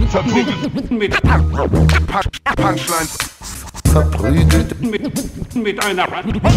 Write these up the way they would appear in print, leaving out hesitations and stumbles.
Verprügelt mit Punchlines. Verprügelt Mit einer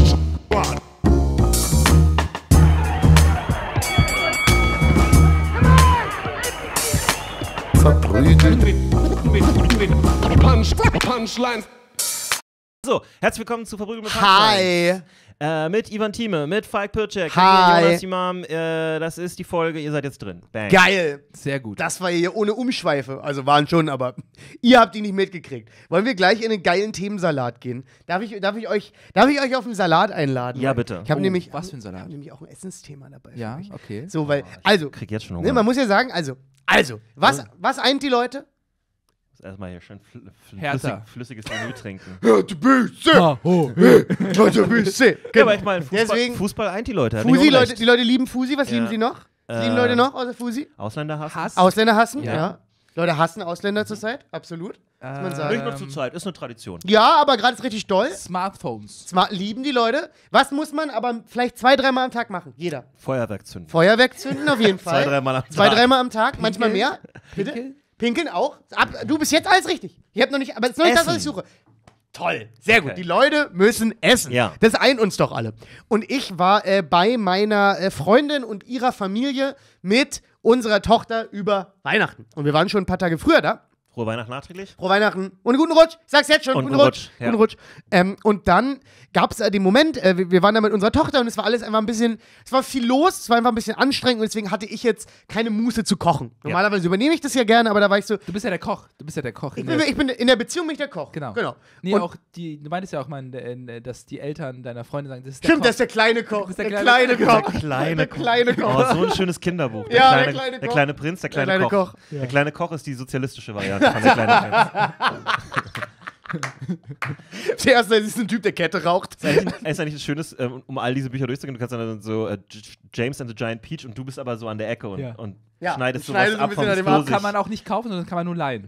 verprügelt mit Punchlines. So, herzlich willkommen zu Verprügelt mit Punchlines. Hi! Mit Ivan Thieme, mit Falk Pircek, Hi. mit Jonas Imam. Das ist die Folge, ihr seid jetzt drin. Bang. Geil! Sehr gut. Das war hier ohne Umschweife. Also waren schon, aber ihr habt die nicht mitgekriegt. Wollen wir gleich in einen geilen Themensalat gehen? Darf ich euch auf einen Salat einladen? Ja, bitte. Ich habe nämlich, was für ein Salat? Ich hab nämlich auch ein Essensthema dabei. Ja, für mich. okay. So, weil, also, Ich krieg jetzt schon ne, Hunger. man muss ja sagen, was eint die Leute? Erstmal hier schön Härter. flüssiges Menü trinken. Ha, ho. Ja, aber ich meine, Deswegen- Fußball eint die Leute. Fusi, Leute, die Leute lieben Fusi. Was Ja. lieben sie noch? Was lieben Leute noch außer Fusi? Ausländer hassen. Hass. Ausländer hassen, ja. Ja. Leute hassen Ausländer zurzeit, absolut. Muss man sagen. Nicht nur zur Zeit, ist eine Tradition. Ja, aber gerade ist richtig doll. Smartphones. Lieben die Leute. Was muss man aber vielleicht 2-3 Mal am Tag machen? Jeder. Feuerwerk zünden. Feuerwerk zünden auf jeden Fall. 2-3 Mal am Tag. 2-3 Mal am Tag, manchmal mehr. Bitte? Pinkeln? Pinkeln auch. Du bist jetzt alles richtig. Ich hab noch nicht, aber das ist noch nicht das, was ich Essen. suche. Toll, sehr Okay. gut. Die Leute müssen essen. Ja. Das eint uns doch alle. Und ich war bei meiner Freundin und ihrer Familie mit unserer Tochter über Weihnachten. Und wir waren schon ein paar Tage früher da. Frohe Weihnachten nachträglich. Frohe Weihnachten und einen guten Rutsch. Ich sag's jetzt schon. Und Guten guten Rutsch. Rutsch, ja. Guten Rutsch. Und dann gab's den Moment, wir waren da mit unserer Tochter und es war alles einfach ein bisschen, es war viel los, es war einfach ein bisschen anstrengend und deswegen hatte ich jetzt keine Muße zu kochen. Normalerweise übernehme ich das ja gerne, aber da war ich so, Du bist ja der Koch. ich bin in der Beziehung bin ich der Koch. Genau. Nee, Und- auch du meintest ja auch mal, dass die Eltern deiner Freunde sagen, das ist der Stimmt, Koch. das ist der kleine Koch. bist Der der kleine kleine- Koch. Kleine kleine Koch. Oh, so ein schönes Kinderbuch. Ja, der kleine der Koch. kleine Prinz, der kleine, kleine Koch. Koch. Der kleine Koch ist die sozialistische Variante von der kleine Prinz. Der erste ist ein Typ, der Kette raucht. Es ist eigentlich ein schönes, um all diese Bücher durchzugehen, du kannst dann so James and the Giant Peach und du bist aber so an der Ecke und, Ja. und Ja, schneidest und sowas schneidest so ein ab bisschen vom an dem Pfirsich. ab. Kann man auch nicht kaufen, sondern kann man nur leihen.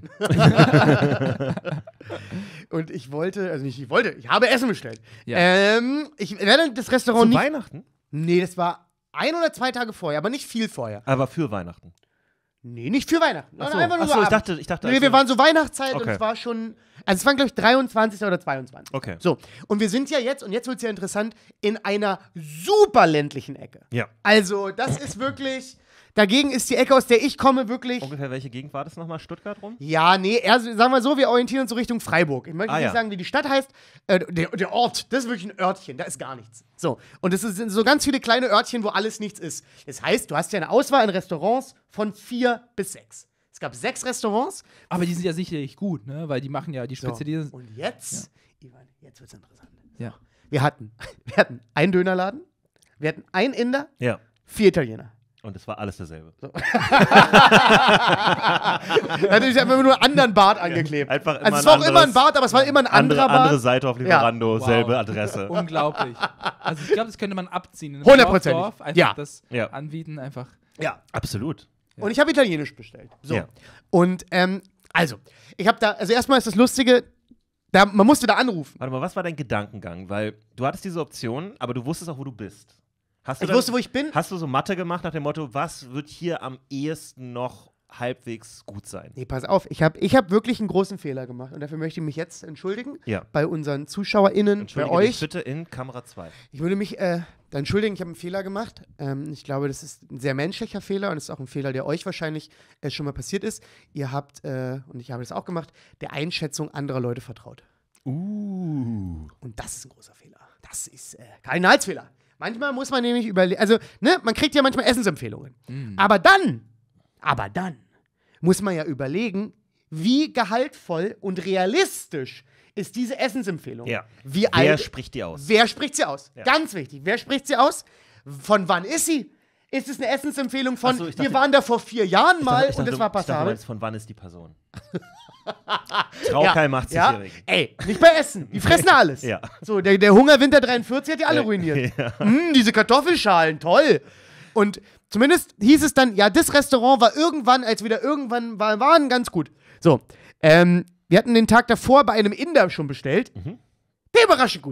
Und ich habe Essen bestellt. Ja. Ich werde das Restaurant Zu nicht. Weihnachten? Nee, das war 1 oder 2 Tage vorher, aber nicht viel vorher. Aber für Weihnachten. Nee, nicht für Weihnachten. Achso, Einfach nur so ich abends. dachte. Nee, wir waren so Weihnachtszeit und Okay. es war schon. Also es waren, glaube ich, 23. oder 22. Okay. So, und wir sind ja jetzt, und jetzt wird es ja interessant, in einer super ländlichen Ecke. Ja. Also, das ist wirklich. Dagegen ist die Ecke, aus der ich komme, wirklich. Ungefähr welche Gegend war das nochmal? Stuttgart rum? Ja, nee, sagen wir so, wir orientieren uns so Richtung Freiburg. Ich möchte Ah, nicht ja. sagen, wie die Stadt heißt. Der Ort, das ist wirklich ein Örtchen, da ist gar nichts. So, und es sind so ganz viele kleine Örtchen, wo alles nichts ist. Das heißt, du hast ja eine Auswahl an Restaurants von 4 bis 6. Es gab 6 Restaurants. Aber die sind ja sicherlich gut, ne? Weil die machen ja die So, Spezialisten. und jetzt, Ivan, jetzt wird's interessant. Ja. Wir hatten einen Dönerladen, wir hatten einen Inder, Ja. 4 Italiener. Und es war alles dasselbe. Natürlich haben wir nur einen anderen Bart angeklebt. Einfach immer Also es war auch ein immer ein anderes- Bart, aber es war immer ein anderer Bart. Andere Seite auf Lieferando, Wow. selbe Adresse. Unglaublich. Also ich glaube, das könnte man abziehen. In einem 100%. Dorf einfach Ja. das Ja. anbieten, einfach. Ja. Absolut. Und ich habe Italienisch bestellt. So. Ja. Und also, ich habe da, also erstmal ist das Lustige, man musste da anrufen. Warte mal, was war dein Gedankengang? Weil du hattest diese Option, aber du wusstest auch, wo du bist. Ich wusste, wo ich bin. Hast du so Mathe gemacht nach dem Motto, was wird hier am ehesten noch halbwegs gut sein? Nee, pass auf, ich hab wirklich einen großen Fehler gemacht und dafür möchte ich mich jetzt entschuldigen Ja. bei unseren ZuschauerInnen, bei Entschuldige dich euch. bitte in Kamera 2. Ich würde mich da entschuldigen, ich habe einen Fehler gemacht. Ich glaube, das ist ein sehr menschlicher Fehler und es ist auch ein Fehler, der euch wahrscheinlich schon mal passiert ist. Ihr habt, und ich habe das auch gemacht, der Einschätzung anderer Leute vertraut. Und das ist ein großer Fehler. Das ist Kardinalsfehler. Manchmal muss man nämlich überlegen, also, ne, man kriegt ja manchmal Essensempfehlungen. Aber dann muss man ja überlegen, wie gehaltvoll und realistisch ist diese Essensempfehlung. Ja. Wie Wer alt- spricht die aus? Wer spricht sie aus? Ja. Ganz wichtig. Wer spricht sie aus? Von wann ist sie? Ist es eine Essensempfehlung von, Ach so, ich dachte- wir waren da vor 4 Jahren mal Ich dachte, und das war ich dachte, du passabel? meinst, von wann ist die Person? Traukeim 80-Jährigen. Ey, nicht bei Essen. Die fressen alles. Ja. So, der Hunger Winter 43 hat die alle ruiniert. Ja. Diese Kartoffelschalen, toll. Und zumindest hieß es dann, ja, das Restaurant war irgendwann, als wir da irgendwann waren, ganz gut. So, wir hatten den Tag davor bei einem Inder schon bestellt, der überraschend gut war.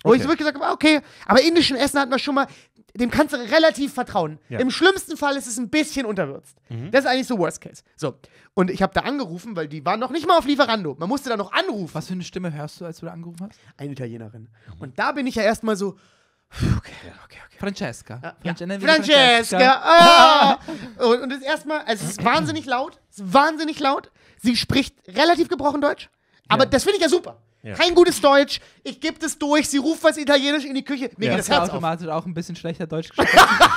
Wo ich Okay. so wirklich gesagt habe, okay, aber indischen Essen hat man schon mal, dem kannst du relativ vertrauen. Ja. Im schlimmsten Fall ist es ein bisschen unterwürzt. Das ist eigentlich so Worst Case. So, und ich habe da angerufen, weil die waren noch nicht mal auf Lieferando. Man musste da noch anrufen. Was für eine Stimme hörst du, als du da angerufen hast? Eine Italienerin. Und da bin ich ja erstmal so, okay. Francesca. Ja. Nennen wir die Francesca. Ah! Und das erstmal, also es ist wahnsinnig laut. Sie spricht relativ gebrochen Deutsch. Aber das finde ich ja super. Ja. Kein gutes Deutsch. Ich gebe das durch. Sie ruft was Italienisch in die Küche. Mir geht das Hast du Herz auf. automatisch auch ein bisschen schlechter Deutsch gesprochen?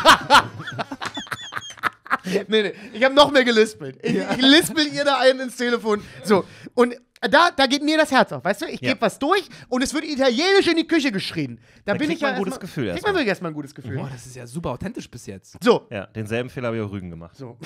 Nee. Ich habe noch mehr gelispelt. Ich lispel ihr da einen ins Telefon. So. Und da geht mir das Herz auf. Weißt du, ich gebe was durch und es wird Italienisch in die Küche geschrien. Da bin kriegt ich ja man ein gutes erstmal- Gefühl Kriegt erstmal. man wirklich erstmal ein gutes Gefühl. Boah, das ist ja super authentisch bis jetzt. So. Ja, denselben Fehler habe ich auch Rügen gemacht. So.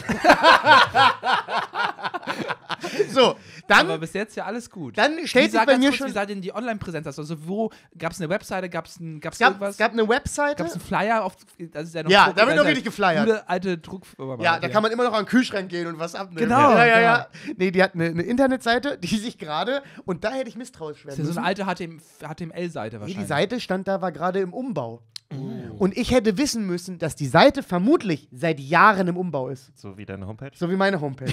So. Aber Dann bis jetzt ja alles gut. stellt sich bei mir schon. Wie sah denn die Online-Präsenz aus? Also wo, gab es eine Webseite, gab es Es gab eine Webseite. Gab es einen Flyer? Das ist ja, noch Ja, Druck- da wird das noch ist richtig geflyert. Gute alte Druckfirma. Ja, da kann man immer noch an den Kühlschrank gehen und was abnehmen. Genau, Ja. Nee, die hat eine Internetseite, die sich gerade, und da hätte ich misstrauisch werden Das ist ja so müssen. eine alte HTML-Seite Nee, wahrscheinlich. die Seite stand da, war gerade im Umbau. Und ich hätte wissen müssen, dass die Seite vermutlich seit Jahren im Umbau ist. So wie deine Homepage. So wie meine Homepage.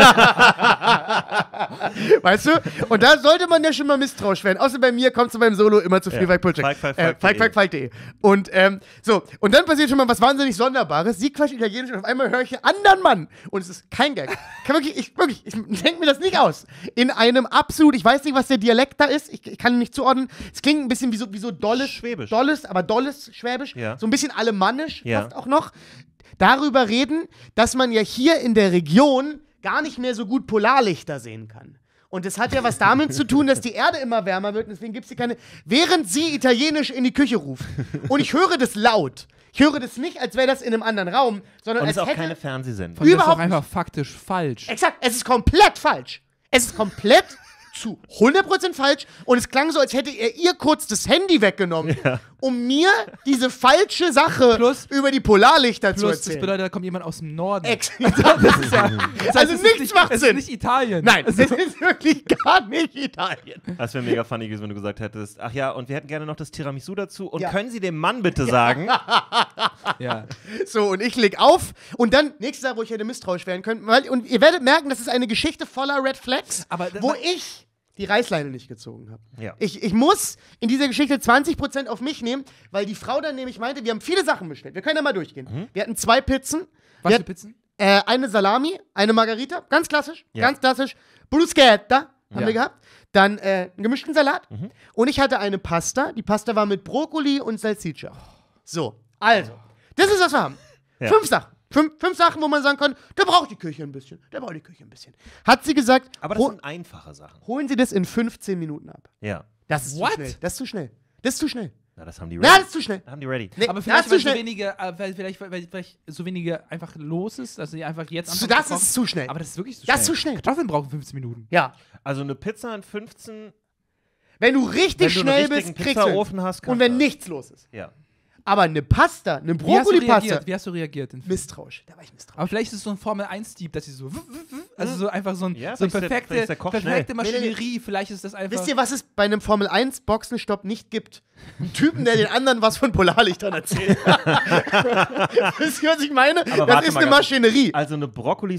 Weißt du? Und da sollte man ja schon mal misstrauisch werden. Außer bei mir kommst du beim Solo immer zu Free Bike Project. Falk.de. Und so, und dann passiert schon mal was wahnsinnig Sonderbares. Sie quatscht Italienisch und auf einmal höre ich einen anderen Mann. Und es ist kein Gag. Ich denke mir das nicht aus. In einem absolut, ich weiß nicht, was der Dialekt da ist. Ich kann ihn nicht zuordnen. Es klingt ein bisschen wie so dolles Schwäbisch. Dolles Schwäbisch. Ja. So ein bisschen alemannisch Ja. fast auch noch. Darüber reden, dass man ja hier in der Region gar nicht mehr so gut Polarlichter sehen kann. Und das hat ja was damit zu tun, dass die Erde immer wärmer wird und deswegen gibt es hier keine. Während sie Italienisch in die Küche ruft und ich höre das laut. Ich höre das nicht, als wäre das in einem anderen Raum, sondern Und als es ist auch hätte. keine Fernsehsendung. Und das ist überhaupt doch einfach faktisch falsch. Exakt, es ist komplett falsch. Es ist komplett zu 100% falsch und es klang so, als hätte er ihr kurz das Handy weggenommen, um mir diese falsche Sache Plus- über die Polarlichter zu Plus, das erzählen. bedeutet, da kommt jemand aus dem Norden. Das ist Das heißt, also es ist nichts nicht, macht es Sinn. ist nicht Italien. Nein, es ist wirklich gar nicht Italien. Das wäre mega funny gewesen, wenn du gesagt hättest, ach ja, und wir hätten gerne noch das Tiramisu dazu. Und Ja. können Sie dem Mann bitte sagen? Ja. So, und ich leg auf und dann, nächste Sache, wo ich hätte misstrauisch werden können, und ihr werdet merken, das ist eine Geschichte voller Red Flags, Aber wo ich die Reißleine nicht gezogen habe. Ja. Ich muss in dieser Geschichte 20% auf mich nehmen, weil die Frau dann nämlich meinte, wir haben viele Sachen bestellt. Wir können ja mal durchgehen. Wir hatten 2 Pizzen. Was wir für Pizzen? Eine Salami, eine Margarita, ganz klassisch, Ja. ganz klassisch. Bruschetta haben Ja. wir gehabt. Dann einen gemischten Salat. Und ich hatte eine Pasta. Die Pasta war mit Brokkoli und Salsiccia. So, also, das ist, was wir haben. Ja. 5 Sachen. 5 Sachen, wo man sagen kann, der braucht die Küche ein bisschen. Hat sie gesagt, Aber das sind einfache Sachen. holen Sie das in 15 Minuten ab. Ja. Das ist What? zu schnell. Das ist zu schnell. Das ist zu schnell. Na, das haben die Na, ready. das ist zu schnell. Haben die ready. Nee, Aber das vielleicht, ist weil zu so schnell. wenige, weil so wenige einfach los ist, dass sie einfach jetzt So, anfangen das zu kochen. ist zu schnell. Aber das ist wirklich zu Das schnell. ist zu schnell. Kartoffeln brauchen 15 Minuten. Ja. Also eine Pizza in 15, Wenn du richtig wenn du einen schnell richtigen bist, kriegst du. Pizzaofen hast, Und wenn das. nichts los ist. Ja. Aber eine Pasta, eine Wie hast du Brokkoli-Pasta. reagiert? Wie hast du reagiert? Misstrauisch. Da war ich misstrauisch. Aber vielleicht ist es so ein Formel-1-Dieb, dass sie so, also so einfach so, Ja, so vielleicht ist der Koch perfekte schnell. Maschinerie. Vielleicht ist das einfach. Wisst ihr, was es bei einem Formel-1-Boxenstopp nicht gibt? Einen Typen, der den anderen was von Polarlichtern erzählt. Wisst ihr, was ich meine? Aber Das warte ist mal eine ganz- Maschinerie. Also eine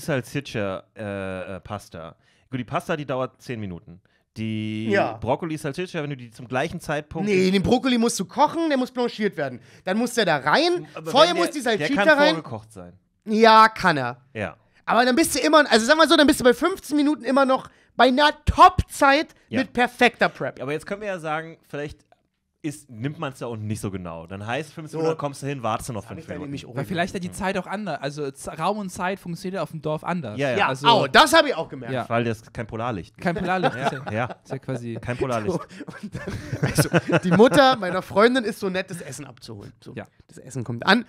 Brokkoli-Salsiccia-Pasta. Gut, die Pasta, die dauert 10 Minuten. Die Ja. Brokkoli-Salsiccia, wenn du die zum gleichen Zeitpunkt... Nee, den Brokkoli musst du kochen, der muss blanchiert werden. Dann muss der da rein. Aber Vorher wenn muss die der Salsiccia kann rein. vorgekocht sein. Ja, kann er. Ja. Aber dann bist du immer, also sag mal so, dann bist du bei 15 Minuten immer noch bei einer Top-Zeit Ja. mit perfekter Prep. Aber jetzt können wir ja sagen, vielleicht nimmt man es da unten nicht so genau. Dann heißt 15 So. Minuten, kommst du hin, wartest du noch Hab 5 ich dann Minuten. nämlich auch Weil vielleicht ja die Zeit auch anders. Also Raum und Zeit funktioniert auf dem Dorf anders. Ja, ja. Ja, also, oh, das habe ich auch gemerkt. Ja. Weil das kein Polarlicht gibt. Kein Polarlicht. Ist ja, Ja, ist ja quasi. kein Polarlicht. Und dann, also, die Mutter meiner Freundin ist so nett, das Essen abzuholen. So, Ja. Das Essen kommt an.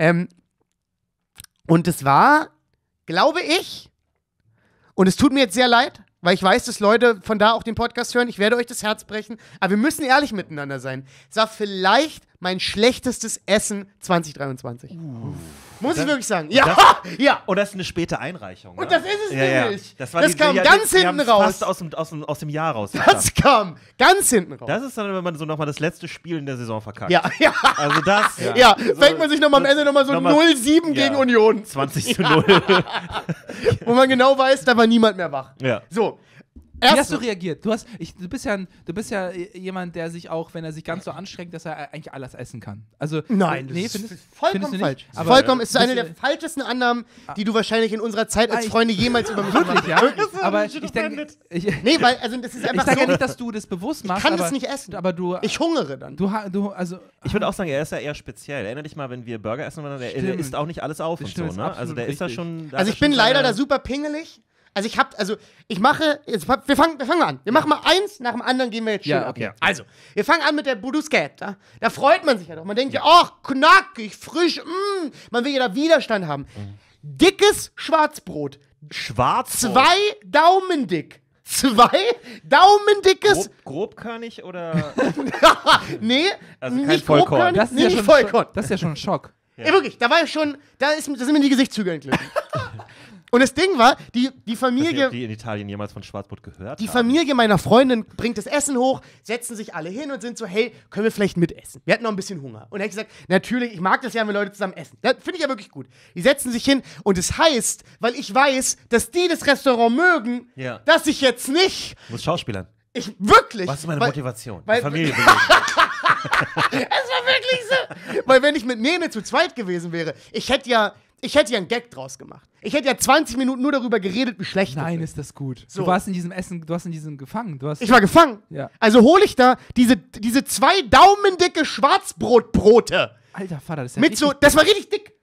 Und es war, glaube ich, und es tut mir jetzt sehr leid, weil ich weiß, dass Leute von da auch den Podcast hören, ich werde euch das Herz brechen, aber wir müssen ehrlich miteinander sein. Es war vielleicht mein schlechtestes Essen 2023. Muss ich wirklich sagen. Ja, das- ja. Und das ist eine späte Einreichung. Und ne? das ist es nämlich. Das, Das kam ganz die hinten haben's raus. Fast aus dem Jahr raus. Das kam ganz hinten raus. Das ist dann, wenn man so nochmal das letzte Spiel in der Saison verkackt. Ja, ja. Also das. Ja, fängt man sich nochmal am Ende nochmal so nochmal- 0-7 gegen ja. Union. 20:0. Wo man genau weiß, da war niemand mehr wach. Ja. So. Wie hast Erste, du reagiert? Du bist ja jemand, der sich auch, wenn er sich ganz so anstrengt, dass er eigentlich alles essen kann. Also Nein, nee, das findest, ist vollkommen findest du falsch. nicht? Aber Vollkommen, ist eine bist der falschesten Annahmen, die du wahrscheinlich in unserer Zeit als ich- Freunde jemals über mich wirklich, gemacht ja. hast. Aber ich denke, Nee, weil, also das ist ich einfach sage ja so, nicht, dass du das bewusst machst. kann aber, das nicht essen. Aber du, ich hungere dann. also Ich würde auch sagen, er ist ja eher speziell. Erinner dich mal, wenn wir Burger essen, er Stimmt. isst auch nicht alles auf Das und stimmt, so, ist ne? Also der absolut ist da richtig. schon. Also ich bin leider da super pingelig. Also ich mache, wir fangen mal an. Wir machen mal eins, nach dem anderen gehen wir jetzt schön Ja, ab. okay. Also, wir fangen an mit der Bruschetta. Da freut man sich ja doch. Man denkt ja, ach, knackig, frisch, man will ja da Widerstand haben. Dickes Schwarzbrot. Schwarz. 2 Daumen dick. 2 Daumen dickes. Grobkörnig oder. Nee, Also kein nicht Vollkorn. Grobkörnig, das ist, nee, ja nicht schon Vollkorn. Das ist ja schon ein Schock. Ja. Ja, wirklich, da war ich schon, da sind mir die Gesichtszüge entglitten. Und das Ding war, die Ich Familie, weiß nicht, ob die in Italien jemals von Schwarzbrot gehört die haben. Familie meiner Freundin bringt das Essen hoch, setzen sich alle hin und sind so, hey, können wir vielleicht mitessen? Wir hatten noch ein bisschen Hunger. Und da habe ich gesagt, natürlich, ich mag das ja, wenn Leute zusammen essen. Das finde ich ja wirklich gut. Die setzen sich hin und es heißt, weil ich weiß, dass die das Restaurant mögen, Ja. dass ich jetzt nicht, Muss Schauspielern. wirklich. Was ist meine weil, Motivation? weil- Die Familie bewegen. Es war wirklich so. Weil wenn ich mit Nene zu zweit gewesen wäre, ich hätte ja einen Gag draus gemacht. Ich hätte ja 20 Minuten nur darüber geredet, wie schlecht Nein, das ist das gut. So. Du warst in diesem Essen, du hast in diesem gefangen. Du hast Ich war gefangen. Ja. Also hole ich da diese 2 daumendicke Schwarzbrotbrote. Alter Vater, das ist ja Mit so, richtig- das war richtig dick.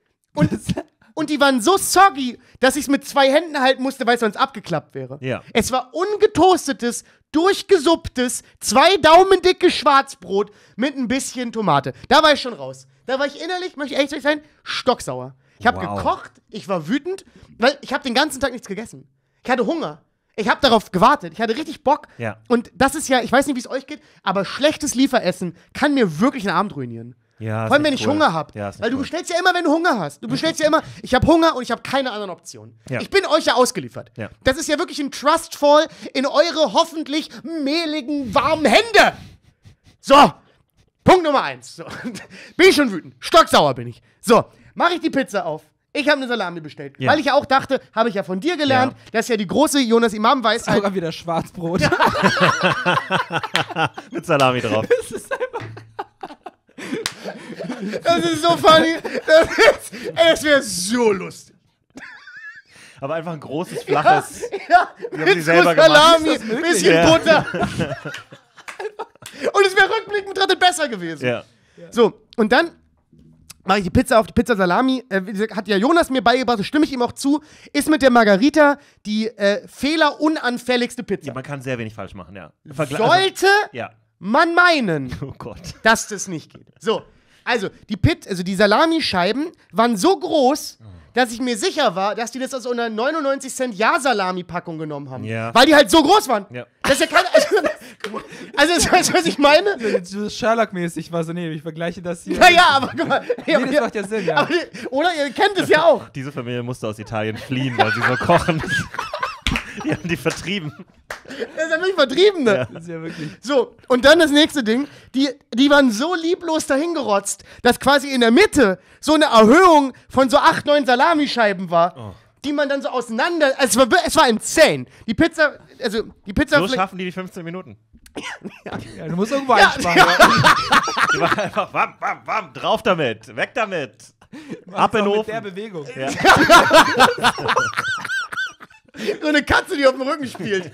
Und die waren so soggy, dass ich es mit 2 Händen halten musste, weil es sonst abgeklappt wäre. Ja. Es war ungetoastetes, durchgesupptes, 2 daumendicke Schwarzbrot mit ein bisschen Tomate. Da war ich schon raus. Da war ich innerlich, möchte ich ehrlich sein, stocksauer. Ich habe Wow. gekocht, ich war wütend, weil ich habe den ganzen Tag nichts gegessen. Ich hatte Hunger. Ich habe darauf gewartet. Ich hatte richtig Bock. Ja. Und das ist ja, ich weiß nicht, wie es euch geht, aber schlechtes Lieferessen kann mir wirklich den Abend ruinieren. Ja, Vor allem, ist wenn nicht ich cool. Hunger habe. Ja, ist nicht Weil du cool. bestellst ja immer, wenn du Hunger hast. Du bestellst ja immer, ich habe Hunger und ich habe keine anderen Optionen. Ja. Ich bin euch ja ausgeliefert. Ja. Das ist ja wirklich ein Trustfall in eure hoffentlich mehligen, warmen Hände. So, Punkt Nummer 1. So. Bin ich schon wütend. Stocksauer bin ich. So, mache ich die Pizza auf. Ich habe eine Salami bestellt. Ja. Weil ich ja auch dachte, habe ich ja von dir gelernt, das ist ja die große Jonas Imam-Weisheit. sogar wieder Schwarzbrot. Mit Salami drauf. Das ist so funny. Das wäre so lustig. Aber einfach ein großes, flaches. Ja, haben mit die selber so Salami, gemacht. bisschen Ja. Butter. Und es wäre rückblickend betrachtet besser gewesen. Ja. So, und dann mache ich die Pizza auf, die Pizza Salami. Wie gesagt, hat ja Jonas mir beigebracht, das stimme ich ihm auch zu, ist mit der Margarita die fehlerunanfälligste Pizza. Ja, man kann sehr wenig falsch machen, ja. Sollte ja. man meinen, Oh Gott. dass das nicht geht. So, also die Salamischeiben waren so groß, dass ich mir sicher war, dass die das aus einer 99 Cent Ja-Salami-Packung genommen haben. Ja. Weil die halt so groß waren. Ja. Das ist ja keine. Also weißt du, was ich meine? So Sherlock-mäßig war so, nee, ich vergleiche das hier. Naja, aber guck mal. Nee, das macht ja Sinn, ja. Aber, oder ihr kennt es ja auch. Diese Familie musste aus Italien fliehen, weil sie so kochen. Die haben die vertrieben. Das ist ja wirklich Vertriebene. Ja. Das ist ja wirklich. So, und dann das nächste Ding. Die waren so lieblos dahingerotzt, dass quasi in der Mitte so eine Erhöhung von so 8, 9 Salamischeiben war, die man dann so auseinander. Also es war insane. Die Pizza. So schaffen die 15 Minuten. Ja, du musst irgendwo einsparen. Die waren einfach wam, wam, wam, drauf damit, weg damit. Ab in den Mit Ofen. der Bewegung. Ja. So eine Katze, die auf dem Rücken spielt.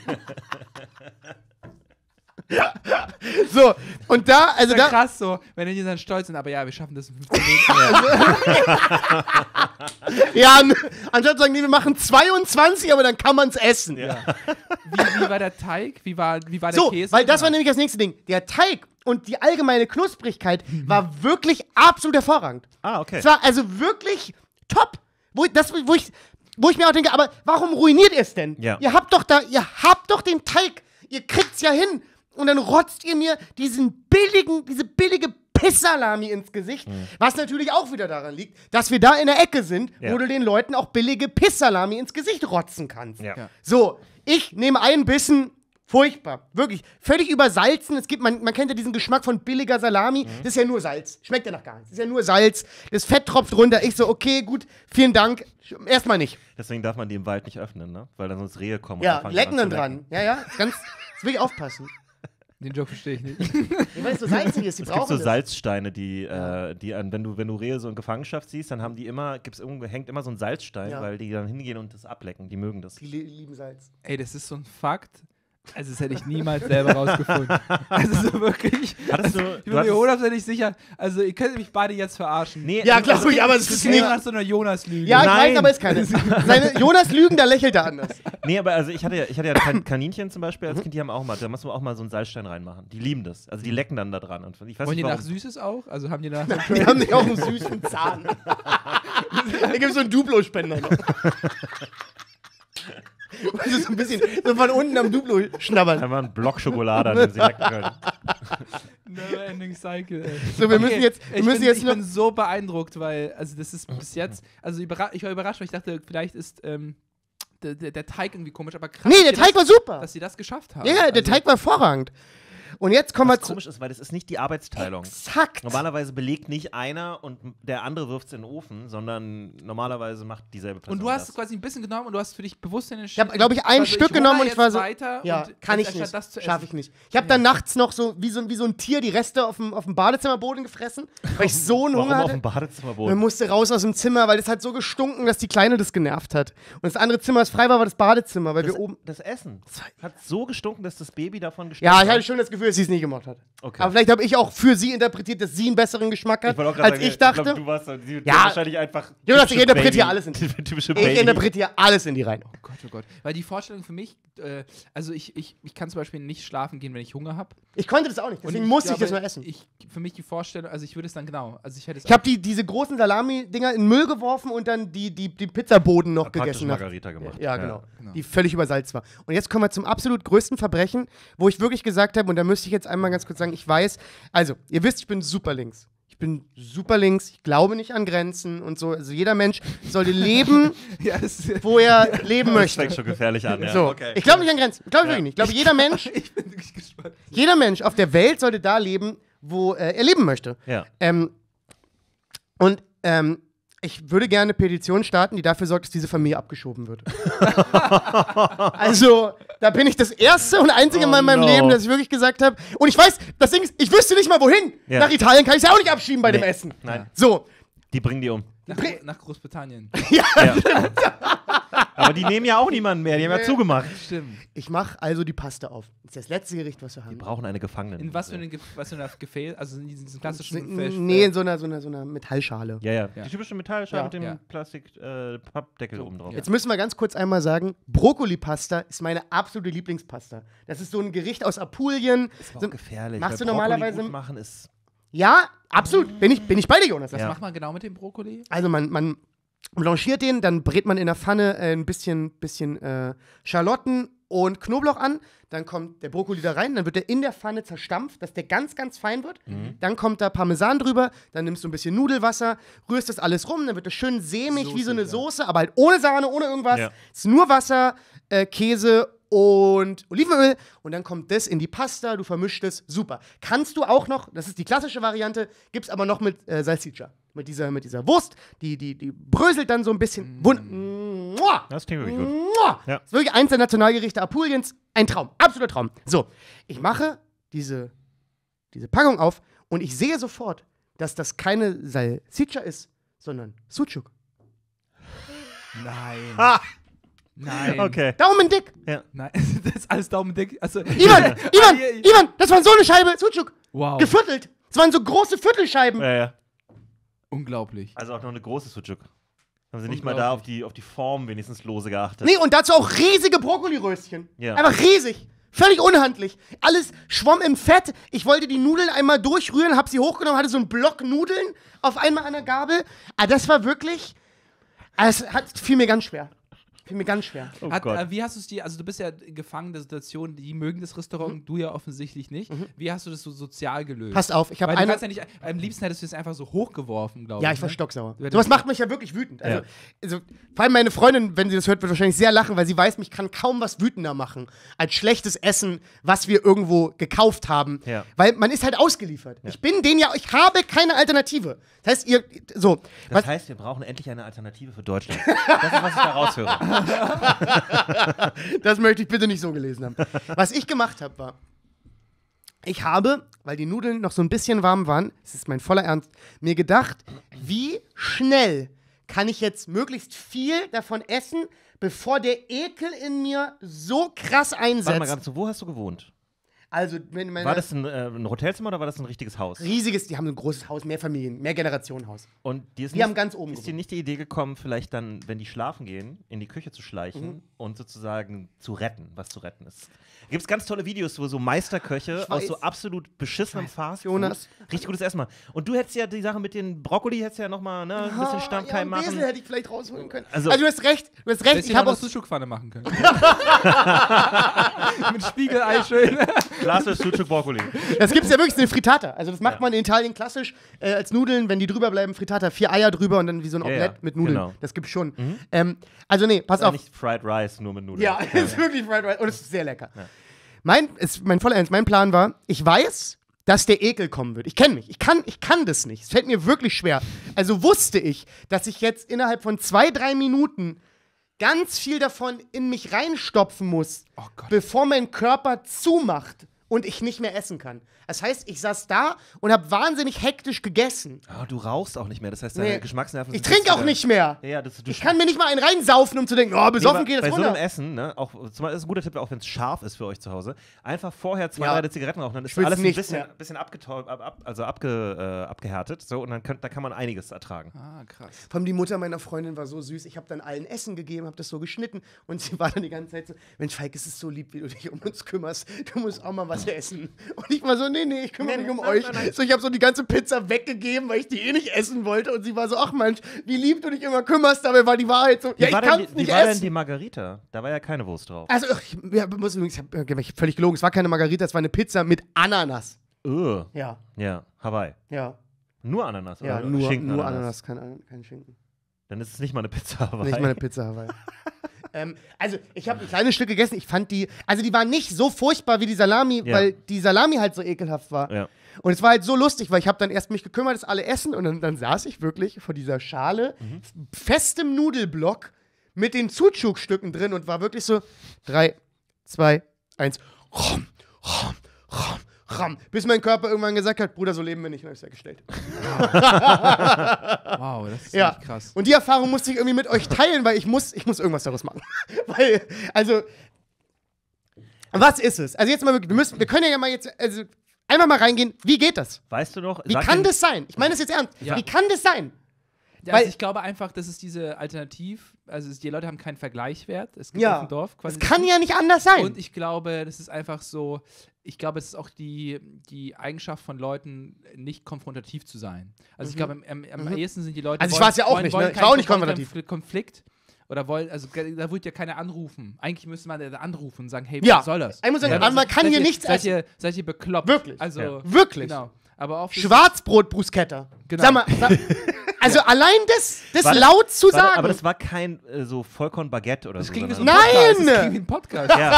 So, und da, also Das ist ja da. krass so, wenn die dann stolz sind, aber ja, wir schaffen das in 15 Minuten. Ja, anstatt zu sagen, nee, wir machen 22, aber dann kann man es essen. Ja. Wie war der Teig? Wie war der So, Käse? weil das war nämlich das nächste Ding. Der Teig und die allgemeine Knusprigkeit war wirklich absolut hervorragend. Ah, okay. Es war also wirklich top. Wo ich mir auch denke, aber warum ruiniert ihr es denn? Ja. Ihr habt doch den Teig, ihr kriegt's ja hin. Und dann rotzt ihr mir diese billige Pisssalami ins Gesicht, was natürlich auch wieder daran liegt, dass wir da in der Ecke sind, Ja. wo du den Leuten auch billige Pisssalami ins Gesicht rotzen kannst. Ja. Ja. So, ich nehme einen Bissen, furchtbar, wirklich, völlig übersalzen. Es gibt, man kennt ja diesen Geschmack von billiger Salami, das ist ja nur Salz, schmeckt ja nach gar nichts, das ist ja nur Salz, das Fett tropft runter, ich so, okay, gut, vielen Dank, erstmal nicht. Deswegen darf man die im Wald nicht öffnen, ne? Weil dann sonst Rehe kommen. und Ja, dann fangen lecken an dann zu dran, ja, das will ich aufpassen. Den Joke verstehe ich nicht. Weil es so salzig ist, die Es gibt brauchen so das. Salzsteine, wenn du Rehe so in Gefangenschaft siehst, dann haben die immer, hängt immer so ein Salzstein, Ja. weil die dann hingehen und das ablecken. Die mögen das. Die lieben Salz. Ey, das ist so ein Fakt. Also, das hätte ich niemals selber rausgefunden. Also, so wirklich. Hattest du, Ich bin mir 100% sicher. Also, ihr könnt mich beide jetzt verarschen. Nee, Ja, glaube ich, aber es Das ist ist nicht. nach so einer Jonas-Lüge. Ja, ich Nein. weiß, aber es ist keine. Seine Jonas Lügen, da lächelt er anders. Nee, aber also ich hatte ja Kaninchen zum Beispiel als Kind, die haben auch mal, da muss man auch mal so einen Salzstein reinmachen. Die lieben das. Also die lecken dann da dran. Und ich weiß Wollen die nicht, nach warum. Süßes auch? Also, haben die nach. Wir haben nicht auch einen süßen Zahn. Da gibt es so einen Duplo-Spender noch. Also so ein bisschen so von unten am Duplo schnabbern. Einfach einen Block Schokolade, an den sie lecken können. Never-ending Cycle, ey. So, wir müssen jetzt Ich noch. bin so beeindruckt, weil, also das ist bis jetzt, also ich war überrascht, weil ich dachte, vielleicht ist der Teig irgendwie komisch, aber krass, Nee, der Teig war super. dass sie das geschafft haben. Ja, der Also, Teig war hervorragend. Und jetzt kommen wir Was zu. komisch ist, weil das ist nicht die Arbeitsteilung. Exakt. Normalerweise belegt nicht einer und der andere wirft es in den Ofen, sondern normalerweise macht dieselbe Person Und du hast das. quasi ein bisschen genommen und du hast für dich bewusst in den Ich habe, glaube ich, ein Stück genommen und ich war so. weiter Ja, und kann ich anstatt nicht. das zu essen. Schaffe ich nicht. Ich habe dann nachts noch so wie so ein Tier die Reste auf dem Badezimmerboden gefressen, weil ich so einen Warum Hunger auf hatte. dem Man Badezimmerboden? musste raus aus dem Zimmer, weil es hat so gestunken, dass die Kleine das genervt hat. Und das andere Zimmer, das frei war, war das Badezimmer, weil wir oben. Das Essen hat so gestunken, dass das Baby davon gestunken Ja, ich hat. hatte schon das Gefühl, dass sie es nicht gemacht hat. Okay. Aber vielleicht habe ich auch für sie interpretiert, dass sie einen besseren Geschmack hat, wollte auch gerade als sagen, ich dachte. glaub, du warst die Ja. wahrscheinlich einfach. Jonas, ich typische interpretiere Baby- alles in die. typische Ich Baby. interpretiere alles in die rein. Oh Gott. Weil die Vorstellung für mich, also ich kann zum Beispiel nicht schlafen gehen, wenn ich Hunger habe. Ich konnte das auch nicht, deswegen musste ich das mal essen. Für mich die Vorstellung, also ich würde es dann genau, also ich hätte es Ich habe diese großen Salami-Dinger in den Müll geworfen und dann die Pizzaboden noch Praktisch gegessen. Margarita gemacht. Ja, genau. Genau. Die völlig übersalzt war. Und jetzt kommen wir zum absolut größten Verbrechen, wo ich wirklich gesagt habe, und da müsste ich jetzt einmal ganz kurz sagen, ich weiß, also, ihr wisst, ich bin super links. Ich glaube nicht an Grenzen und so. Also jeder Mensch sollte leben, Ja, das wo er leben Das möchte. fängt schon gefährlich an, ja. So, Okay. ich glaube nicht an Grenzen. Glaube ich wirklich nicht. Ich glaube, ich bin wirklich gespannt. jeder Mensch auf der Welt sollte da leben, wo er leben möchte. Ja. Ich würde gerne eine Petition starten, die dafür sorgt, dass diese Familie abgeschoben wird. Also, da bin ich das erste und einzige Mal in meinem no. Leben, dass ich wirklich gesagt habe. Und ich weiß, das Ding ist, ich wüsste nicht mal wohin. Ja. Nach Italien kann ich es ja auch nicht abschieben bei dem Nee. Essen. Nein. So, Die bringen die um. Nach Großbritannien. Aber die nehmen ja auch niemanden mehr, die haben ja zugemacht. Stimmt. ich mache also die Paste auf. Das ist das letzte Gericht, was wir Die haben. brauchen eine Gefangene. In was für einer Gefäß? Also in diesen klassischen Nee, in so einer Metallschale. Ja, ja. Ja. Die typische Metallschale Ja. mit dem Ja. Plastik-Pappdeckel oben drauf. Jetzt müssen wir ganz kurz einmal sagen, Brokkoli-Pasta ist meine absolute Lieblingspasta. Das ist so ein Gericht aus Apulien. Ist So, auch gefährlich. machst weil du Brokkoli normalerweise- gut machen ist. ja, absolut. Bin ich bei dir, Jonas. Was Ja. macht man genau mit dem Brokkoli? Also man blanchiert den, dann brät man in der Pfanne ein bisschen Schalotten und Knoblauch an, dann kommt der Brokkoli da rein, dann wird der in der Pfanne zerstampft, dass der ganz, ganz fein wird. Dann kommt da Parmesan drüber, dann nimmst du ein bisschen Nudelwasser, rührst das alles rum, dann wird das schön sämig wie so eine Soße, aber halt ohne Sahne, ohne irgendwas. Ja. Es ist nur Wasser, Käse und Olivenöl und dann kommt das in die Pasta, du vermischst es, super. Kannst du auch noch, das ist die klassische Variante, gibt's aber noch mit Salsiccia, mit dieser Wurst, die bröselt dann so ein bisschen. Mua! Das klingt wirklich gut. Mua! Ja. Das ist wirklich eins der Nationalgerichte Apuliens, ein Traum, absoluter Traum. So, ich mache diese Packung auf und ich sehe sofort, dass das keine Salsiccia ist, sondern Sucuk. Nein. Nein. Okay. Daumen dick. Nein, das ist alles daumendick. Also, Ivan, das war so eine Scheibe Sucuk. Wow. Geviertelt. Das waren so große Viertelscheiben. Ja. Unglaublich. Also auch noch eine große Sucuk. Haben sie nicht mal da auf die Form wenigstens lose geachtet. Nee, und dazu auch riesige Brokkoliröstchen. Ja. Einfach riesig. Völlig unhandlich. Alles schwamm im Fett. Ich wollte die Nudeln einmal durchrühren, hab sie hochgenommen, hatte so einen Block Nudeln auf einmal an der Gabel. Das war wirklich. Es fiel mir ganz schwer. Fiel mir ganz schwer. Oh Gott. Wie hast du es dir, also du bist ja gefangen in der Situation, die mögen das Restaurant, du ja offensichtlich nicht. Wie hast du das so sozial gelöst? Passt auf, ich habe Weil du eine. kannst ja nicht, am liebsten hättest du es einfach so hochgeworfen, glaube ich. Ja, ich war ne? stocksauer. Du hättest- Sowas macht mich ja wirklich wütend. Also, vor allem meine Freundin, wenn sie das hört, wird wahrscheinlich sehr lachen, weil sie weiß, mich kann kaum was wütender machen als schlechtes Essen, was wir irgendwo gekauft haben. Ja. Weil man ist halt ausgeliefert. Ich bin denen ja, ich habe keine Alternative. Das heißt, ihr, so. Das heißt, wir brauchen endlich eine Alternative für Deutschland. Das ist, was ich da raushöre. Das möchte ich bitte nicht so gelesen haben. Was ich gemacht habe, war, ich habe, weil die Nudeln noch so ein bisschen warm waren, das ist mein voller Ernst, mir gedacht, wie schnell kann ich jetzt möglichst viel davon essen, bevor der Ekel in mir so krass Warte mal einsetzt. ganz so, wo hast du gewohnt? Also, wenn meine War das ein Hotelzimmer oder war das ein richtiges Haus? riesiges, die haben ein großes Haus, Mehrgenerationenhaus. Und dir ist Die haben ganz oben ist dir gewohnt. nicht die Idee gekommen, vielleicht dann, wenn die schlafen gehen, in die Küche zu schleichen und sozusagen zu retten, was zu retten ist? Gibt es ganz tolle Videos, wo so Meisterköche Ich aus weiß. so absolut beschissenem Fastfood Jonas. richtig gutes Essen machen. Und du hättest ja die Sache mit den Brokkoli, hättest ja nochmal ne, ein bisschen Stammkeim ja, machen. hätte ich vielleicht rausholen können. Also- Also du hast recht, Hättest ich du habe noch auch eine Sucuk-Pfanne machen können. Mit Spiegelei schön. Klasse Sucuk Brokkoli. Das gibt es ja wirklich, eine Frittata. Also das macht man in Italien klassisch als Nudeln, wenn die drüber bleiben, Frittata, 4 Eier drüber und dann wie so ein Ja, Omelette ja, mit Nudeln. genau. Das gibt's schon. Also nee, pass auf. Nicht Fried Rice, nur mit Nudeln. Ja, ist wirklich Fried Rice und es ist sehr lecker. Mein voller Ernst, mein Plan war, ich weiß, dass der Ekel kommen wird. Ich kenne mich. Ich kann das nicht. Es fällt mir wirklich schwer. Also wusste ich, dass ich jetzt innerhalb von 2-3 Minuten ganz viel davon in mich reinstopfen muss, Oh Gott. bevor mein Körper zumacht und ich nicht mehr essen kann. Das heißt, ich saß da und habe wahnsinnig hektisch gegessen. Ah, du rauchst auch nicht mehr, das heißt, deine Nee. Geschmacksnerven Ich sind trinke auch wieder- nicht mehr. Ja, du Ich kann mir nicht mal einen reinsaufen, um zu denken, oh, besoffen aber geht das bei so runter. einem Essen, ne, auch, zumal ist ein guter Tipp, auch wenn es scharf ist für euch zu Hause, einfach vorher 2, Ja. 3 Zigaretten rauchen, dann ist will's alles ein nicht bisschen, mehr. bisschen abgehärtet, so, und dann da kann man einiges ertragen. Ah, krass. Vor allem die Mutter meiner Freundin war so süß. Ich habe dann allen Essen gegeben, habe das so geschnitten und sie war dann die ganze Zeit so, Mensch, Falk, es ist so lieb, wie du dich um uns kümmerst. Du musst auch mal was essen. Und ich war so, nee, ich kümmere mich um euch. So, ich habe so die ganze Pizza weggegeben, weil ich die eh nicht essen wollte. Und sie war so, ach Mensch, wie lieb du dich immer kümmerst. Dabei war die Wahrheit so, ja, ich kann es wie nicht war denn essen. die Margarita? Da war ja keine Wurst drauf. Also, ich habe völlig gelogen. Es war keine Margarita, es war eine Pizza mit Ananas. Ja, Ja, Hawaii. ja, Nur Ananas, ja, oder? nur Schinken Ananas, kein Schinken. Dann ist es nicht mal eine Pizza Hawaii. Nicht mal eine Pizza Hawaii. Also, ich habe ein kleines Stück gegessen. Ich fand die, also die war nicht so furchtbar wie die Salami, Ja. weil die Salami halt so ekelhaft war. Ja. Und es war halt so lustig, weil ich habe dann erst mich gekümmert, dass alle essen und dann saß ich wirklich vor dieser Schale, festem Nudelblock mit den Sucuk-Stücken drin und war wirklich so 3, 2, 1, rom, rom, rom, rom, bis mein Körper irgendwann gesagt hat, Bruder, so leben wir nicht, und dann hab ich's weggestellt. Wow, das ist Ja, echt krass. und die Erfahrung musste ich irgendwie mit euch teilen, weil ich muss irgendwas daraus machen. Weil, also, was ist es? Also jetzt mal wirklich, wir können ja mal jetzt, also einfach mal reingehen, wie geht das? Weißt du noch? Wie sag kann mir- das sein? Ich meine das jetzt ernst. Ja. Wie kann das sein? Ja, Weil- also ich glaube einfach, das ist diese die Leute haben keinen Vergleichswert. Es gibt Ja, auf dem Dorf quasi. Das kann ja nicht anders sein. Und ich glaube, das ist einfach so, ich glaube, es ist auch die Eigenschaft von Leuten, nicht konfrontativ zu sein. Also ich glaube, am ehesten sind die Leute. Also ich war's ja auch nicht, ne? Ich war auch nicht konfrontativ. Konflikt. Oder also da wird ja keiner anrufen. Eigentlich müsste man da anrufen und sagen, hey, Ja. was soll das? Ich muss sagen, Ja, man kann seid hier ihr- nichts essen. Seid ihr bekloppt? Wirklich. Also, Ja. Wirklich. Genau. Aber auch Schwarzbrot, Bruschetta. Genau. Sag mal, also allein das Warte, laut zu warte, sagen. aber das war kein so Vollkorn-Baguette oder das so. klingt wie so sondern- ein Nein! Podcast. Das klingt wie ein Podcast. ja,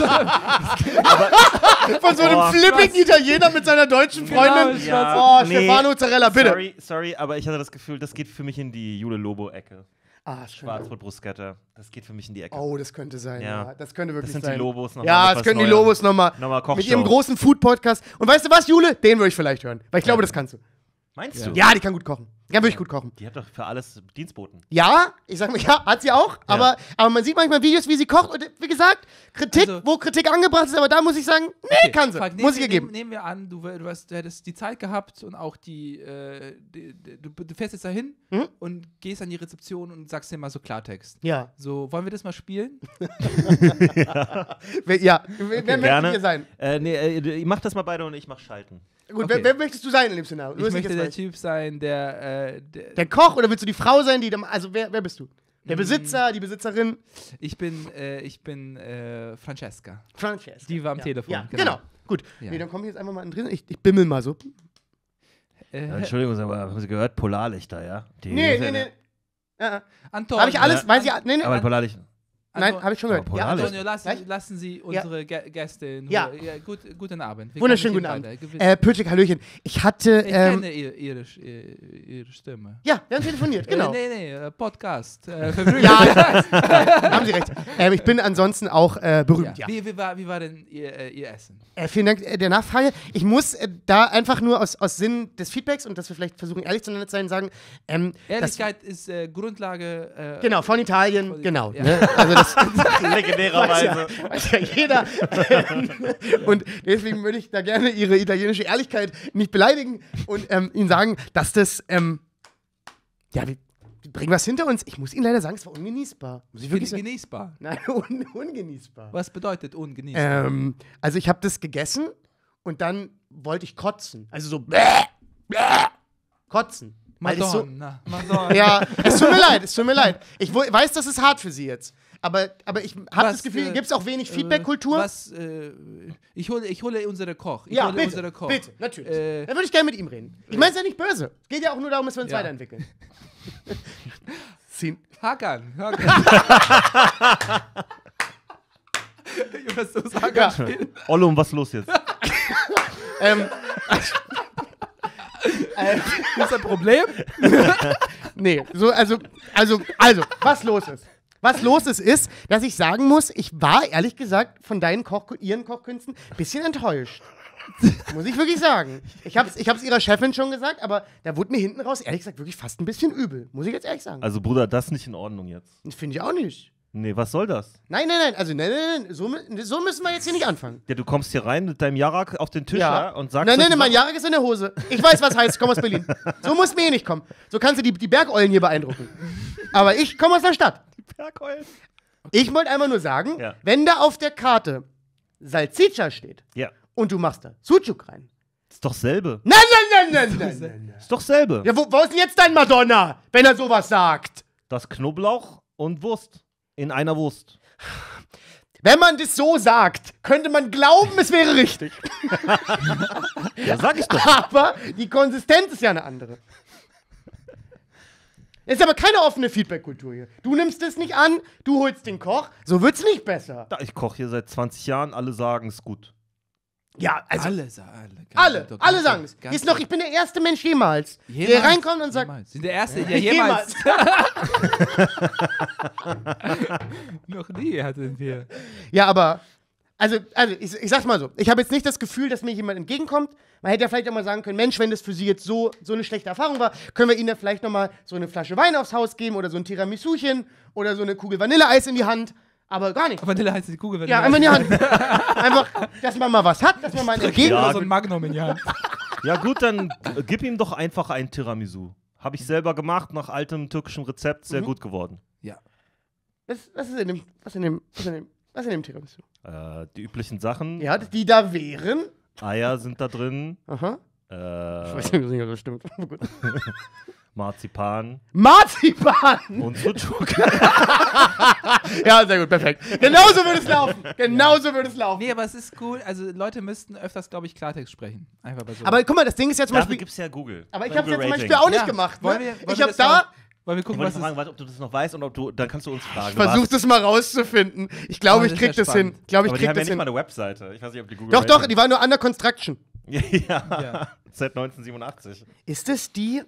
von so einem Oh, flippigen Italiener mit seiner deutschen Freundin. Ja, Oh, Stefano Zarella, bitte. Sorry, aber ich hatte das Gefühl, das geht für mich in die Jule Lobo-Ecke. Ah, schön. Schwarzbrot Bruschetta. Das geht für mich in die Ecke. Oh, das könnte sein. Ja. Ja. Das könnte wirklich Das sind sein. die Lobos nochmal. Ja, mit das was können die Neuem. Lobos nochmal. Nochmal Kochshow. Mit ihrem großen Food-Podcast. Und weißt du was, Jule? Den würde ich vielleicht hören. Weil ich glaube, das kannst du. Meinst du? Ja, die kann gut kochen. Die kann wirklich gut kochen. Die hat doch für alles Dienstboten. Ja, ich sag mal, ja, hat sie auch. Aber man sieht manchmal Videos, wie sie kocht. Und wie gesagt, Kritik, Also- wo Kritik angebracht ist. Aber da muss ich sagen, nee, Okay, kann sie. Frank, Muss ich ihr geben. Nehmen wir an, du hättest die Zeit gehabt und auch du fährst jetzt dahin und gehst an die Rezeption und sagst dir mal so Klartext. Ja. So, wollen wir das mal spielen? Wer möchte Gerne. hier sein? Ich mach das mal beide und ich mach Schalten. Gut, Okay. wer möchtest du sein in dem Szenario? Ich möchte der Typ sein, der Der Koch oder willst du die Frau sein, die. Also, wer bist du? Der Besitzer, die Besitzerin. Ich bin Francesca. Francesca. Die war am Telefon. Ja, genau. Gut. Ja. Nee, dann komme ich jetzt einfach mal drin. Ich bimmel mal so. Entschuldigung, aber haben Sie gehört? Polarlichter, ja? Die Nee. Antonio. Habe ich alles? Weiß ich? Nee. Aber Polarlichter. Nein, habe ich schon gehört. Aber Ja, Polarlicht. Antonio, Gleich? lassen Sie unsere Gäste in Ruhe. Ja. Guten Abend. Wie Wunderschönen kann guten ich Ihnen Abend. weiter- Pötschik, Hallöchen. Ich hatte. Ich kenne ihre Stimme. Ja, wir haben telefoniert, genau. Nee, Podcast. Ja, haben Sie recht. Ich bin ansonsten auch berühmt, ja. Wie war denn Ihr Essen? Vielen Dank der Nachfrage. Ich muss da einfach nur aus Sinn des Feedbacks und dass wir vielleicht versuchen, ehrlich zueinander zu sein, sagen, Ehrlichkeit ist Grundlage. genau, von Italien, von- genau. ja. Ne? Also das Legendärerweise. weiß ja jeder. Und deswegen würde ich da gerne Ihre italienische Ehrlichkeit nicht beleidigen und Ihnen sagen, dass das, ja, wir bringen was hinter uns. Ich muss Ihnen leider sagen, es war ungenießbar. Muss ich wirklich sagen. Genießbar. Nein, ungenießbar. Was bedeutet ungenießbar? Also ich habe das gegessen und dann wollte ich kotzen. Also so kotzen. Weil ich so, Madonna. ja, es tut mir leid. Ich weiß, das ist hart für Sie jetzt. Aber ich habe das Gefühl, gibt es auch wenig Feedback-Kultur? Ich hole unsere Koch. Ja, bitte, natürlich. Dann würde ich gerne mit ihm reden. Ich meine es ja nicht böse. Es geht ja auch nur darum, dass wir uns Ja. weiterentwickeln. Ziehen. Hakan. Jonas, du sagst Ja. Ollum, was ist los jetzt? Ist ein Problem? Nee, so, also, was los ist. Was los ist, dass ich sagen muss, ich war ehrlich gesagt von Ihren Kochkünsten ein bisschen enttäuscht. Muss ich wirklich sagen. Ich hab's ihrer Chefin schon gesagt, aber da wurde mir hinten raus, ehrlich gesagt, wirklich fast ein bisschen übel. Muss ich jetzt ehrlich sagen. Also, Bruder, das ist nicht in Ordnung jetzt. Finde ich auch nicht. Nee, was soll das? Nein, also nein. So müssen wir jetzt hier nicht anfangen. Ja, du kommst hier rein mit deinem Jarak auf den Tisch ja, und sagst. Nein, solche mein Sachen. Jarak ist in der Hose. Ich weiß, was heißt, ich komme aus Berlin. So musst du mir hier nicht kommen. So kannst du die Bergeulen hier beeindrucken. Aber ich komme aus der Stadt. Bergeulen. Ich wollte einfach nur sagen, Ja. wenn da auf der Karte Salsiccia steht Ja. und du machst da Sucuk rein. Ist doch selbe. Nein. Ist doch selbe. Ja, wo ist denn jetzt dein Madonna, wenn er sowas sagt? Das Knoblauch und Wurst. In einer Wurst. Wenn man das so sagt, könnte man glauben, es wäre richtig. Ja, sag ich doch. Aber die Konsistenz ist ja eine andere. Es ist aber keine offene Feedback-Kultur hier. Du nimmst es nicht an, du holst den Koch. So wird's nicht besser. Ich koche hier seit 20 Jahren, alle sagen, es ist gut. Ja, also Alle sagen es. Ich bin der erste Mensch jemals, der reinkommt und sagt, Sind der Erste, der jemals. Noch nie hatten wir. ja, aber, also ich sag's mal so, ich habe jetzt nicht das Gefühl, dass mir jemand entgegenkommt. Man hätte ja vielleicht auch mal sagen können, Mensch, wenn das für Sie jetzt so eine schlechte Erfahrung war, können wir Ihnen ja vielleicht noch mal so eine Flasche Wein aufs Haus geben oder so ein Tiramisuchen oder so eine Kugel Vanilleeis in die Hand. Aber gar nicht. Vanille heißt die Kugel. Ja, einfach in die Hand. Einfach, dass man mal was hat, dass man mal ein Entgegen... Ja, so ein Magnum in die Hand. Ja gut, dann gib ihm doch einfach ein Tiramisu. Habe ich selber gemacht, nach altem türkischem Rezept, sehr gut geworden. Ja. Was ist in dem Tiramisu? Die üblichen Sachen. Ja, die da wären... Eier sind da drin. Aha. Ich weiß nicht, ob das stimmt. Gut. Marzipan Marzipan! und Sucuk. Ja, sehr gut, perfekt. Genauso würde es laufen. Nee, aber es ist cool. Also Leute müssten öfters, glaube ich, Klartext sprechen. Einfach bei so. Aber guck mal, das Ding ist ja zum Dafür Beispiel... gibt es ja Google. Aber ich habe es ja zum Google-Rating. Beispiel auch nicht Ja, gemacht. wollen Ne? wir Ich habe das da... mal- Wollen wir Ich gucken, wollte was mal es fragen, ob du das noch weißt und dann kannst du uns fragen. Ich versuche das mal rauszufinden. Ich glaube, Oh, ich das krieg ist ja das hin. spannend. Ich glaube, ich Aber die krieg haben ja das nicht hin. mal eine Webseite. Ich weiß nicht, ob die Google Doch, Rating- die war nur under construction. Ja. Ja. Seit 1987. Ist es die...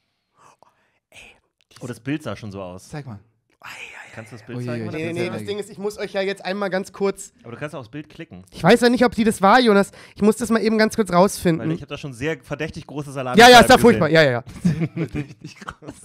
Oh, das Bild sah schon so aus. Zeig mal. Kannst du das Bild Ui, zeigen? ui, oder? ui. Nee, das Ding ist, ich muss euch ja jetzt einmal ganz kurz... Aber du kannst auch aufs Bild klicken. Ich weiß ja nicht, ob die das war, Jonas. Ich muss das mal eben ganz kurz Weil rausfinden. ich habe da schon sehr verdächtig große Salami. Ja, ist da furchtbar. Ja. Richtig groß.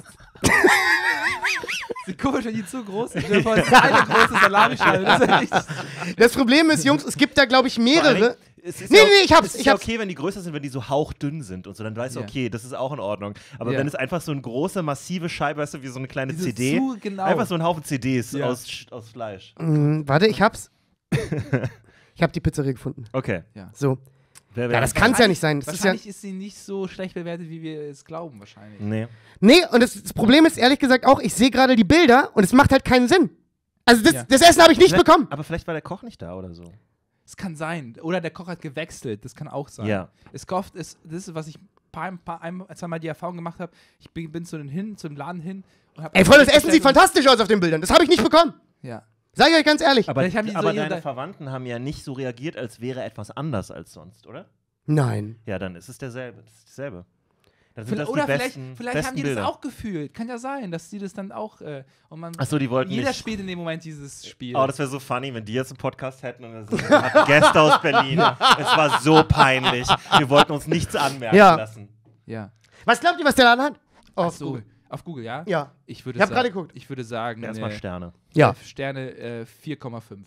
Sieht komisch, wenn die zu groß sind. Stell dir vor, es ist eine große Salamischeibe. Das ist ja richtig. Das Problem ist, Jungs, es gibt da, glaube ich, mehrere... Es ist Nee, ja, nee, ich hab's, Es ist ich ja hab's. okay, wenn die größer sind, wenn die so hauchdünn sind und so, dann weißt du, Ja. okay, das ist auch in Ordnung. Aber Ja. wenn es einfach so eine große, massive Scheibe, weißt du, wie so eine kleine Diese CD, zu genau. einfach so ein Haufen CDs Ja. aus Fleisch. Warte, ich hab's. Ich hab die Pizzeria gefunden. Okay. So. Ja, das kann es ja nicht sein. Das ist ja, Wahrscheinlich ist sie nicht so schlecht bewertet, wie wir es glauben, wahrscheinlich. Nee. nee, und das Problem ist ehrlich gesagt auch, ich sehe gerade die Bilder und es macht halt keinen Sinn. Also Ja. das Essen habe ich nicht bekommen. Aber vielleicht war der Koch nicht da oder so. Es kann sein. Oder der Koch hat gewechselt, das kann auch sein. Ja. Das ist, was ich zweimal die Erfahrung gemacht habe. Ich bin zu dem Laden hin und habe. Ey, voll, das Essen sieht fantastisch aus auf den Bildern. Das habe ich nicht bekommen. Ja. Sag ich euch ganz ehrlich. Aber, Vielleicht haben die so aber ihre- deine Verwandten haben ja nicht so reagiert, als wäre etwas anders als sonst, oder? Nein. Ja, dann ist es derselbe. Das ist dasselbe. Dann sind das Oder die vielleicht besten haben die Bilder. das auch gefühlt. Kann ja sein, dass die das dann auch. Und man, Achso, die wollten jeder nicht. spielt in dem Moment dieses Spiel. Oh, das wäre so funny, wenn die jetzt einen Podcast hätten und das hatten Gäste aus Berlin. Es war so peinlich. Wir wollten uns nichts anmerken Ja. lassen. ja. Was glaubt ihr, was der Laden hat? Oh, Ach so, auf Google, ja? Ja. Ich würde Ich hab sagen- gerade geguckt. Ich würde sagen, Erstmal Sterne. Ja. Sterne 4,5.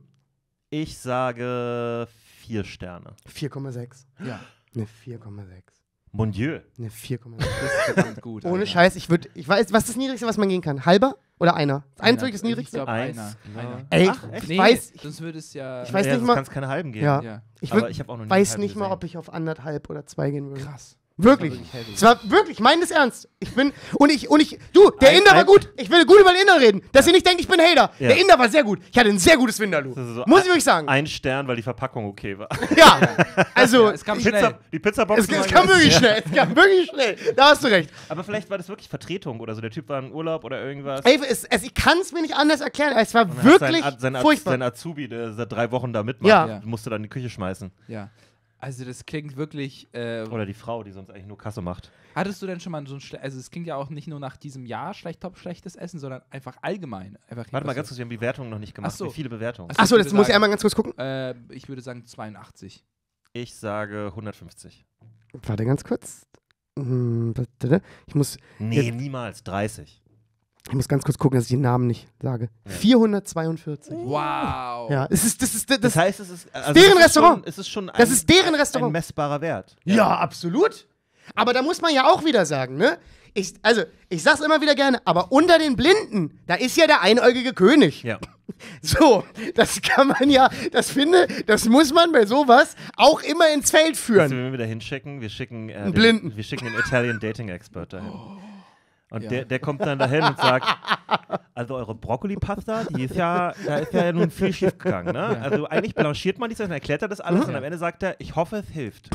Ich sage 4 Sterne. 4,6. Ja, Eine 4,6. Mon Dieu. Eine 4,6. das ist verdammt gut. Ohne Alter. Scheiß, ich weiß, was ist das Niedrigste, was man gehen kann? Halber oder einer? Eins wirklich das Ich Niedrigste? glaube, Eins, einer. ja. Einer. Ey, Ach, echt? ich weiß, sonst würde es ja. Ich weiß Ja, nicht es mal- kann's keine halben geben. ja. Ja, Ich Aber ich habe auch noch nie weiß einen nicht halben mal, gesehen. ob ich auf 1,5 oder 2 gehen würde. krass. Wirklich. Das war wirklich heavy. Es war wirklich, ich meine das ernst. Ich bin, du, der Inder war gut. Ich will gut über den Inder reden. Dass ihr nicht denkt, ich bin Hater. Ja. Der Inder war sehr gut. Ich hatte ein sehr gutes Vindaloo. Das ist so Muss ich wirklich sagen. Ein Stern, weil die Verpackung okay war. Ja, also, Ja, es kam schnell. Die Pizzabox es kam wirklich schnell. Es kam wirklich schnell. Da hast du recht. Aber vielleicht war das wirklich Vertretung oder so. Der Typ war in Urlaub oder irgendwas. Ey, ich kann es mir nicht anders erklären. Es war Und dann wirklich hat sein furchtbar. Azubi, der seit 3 Wochen da mitmacht, Ja. musste dann in die Küche schmeißen. Ja. Also, das klingt wirklich. Oder die Frau, die sonst eigentlich nur Kasse macht. Hattest du denn schon mal so ein. Also, es klingt ja auch nicht nur nach diesem Jahr top schlechtes Essen, sondern einfach allgemein. Warte mal ganz kurz, wir haben die Wertung noch nicht gemacht. Ach so. Wie viele Bewertungen? Ach Achso, ich das würde muss ich sagen- einmal ganz kurz gucken. Ich würde sagen 82. Ich sage 150. Warte ganz kurz. Ich muss Nee, niemals. 30. ganz kurz gucken, dass ich den Namen nicht sage. Ja. 442. Wow. Ja, das Das heißt, es ist. Also deren es ist Restaurant. Schon, es ist schon Das ist deren ein Restaurant. messbarer Wert. Ja, absolut. Aber da muss man ja auch wieder sagen, ne? Ich sag's immer wieder gerne, aber unter den Blinden, da ist ja der einäugige König. Ja. So, das kann man ja, das muss man bei sowas auch immer ins Feld Weißt du, führen. wenn wir wieder hinschicken, wir schicken Einen Blinden. Wir schicken den Italian Dating Expert dahin. Und Ja. der kommt dann dahin und sagt, also eure Brokkoli-Pasta, da ist ja nun viel schief gegangen, ne? Ja. Also eigentlich blanchiert man die Sachen, erklärt er das alles und am Ende sagt er, ich hoffe, es hilft.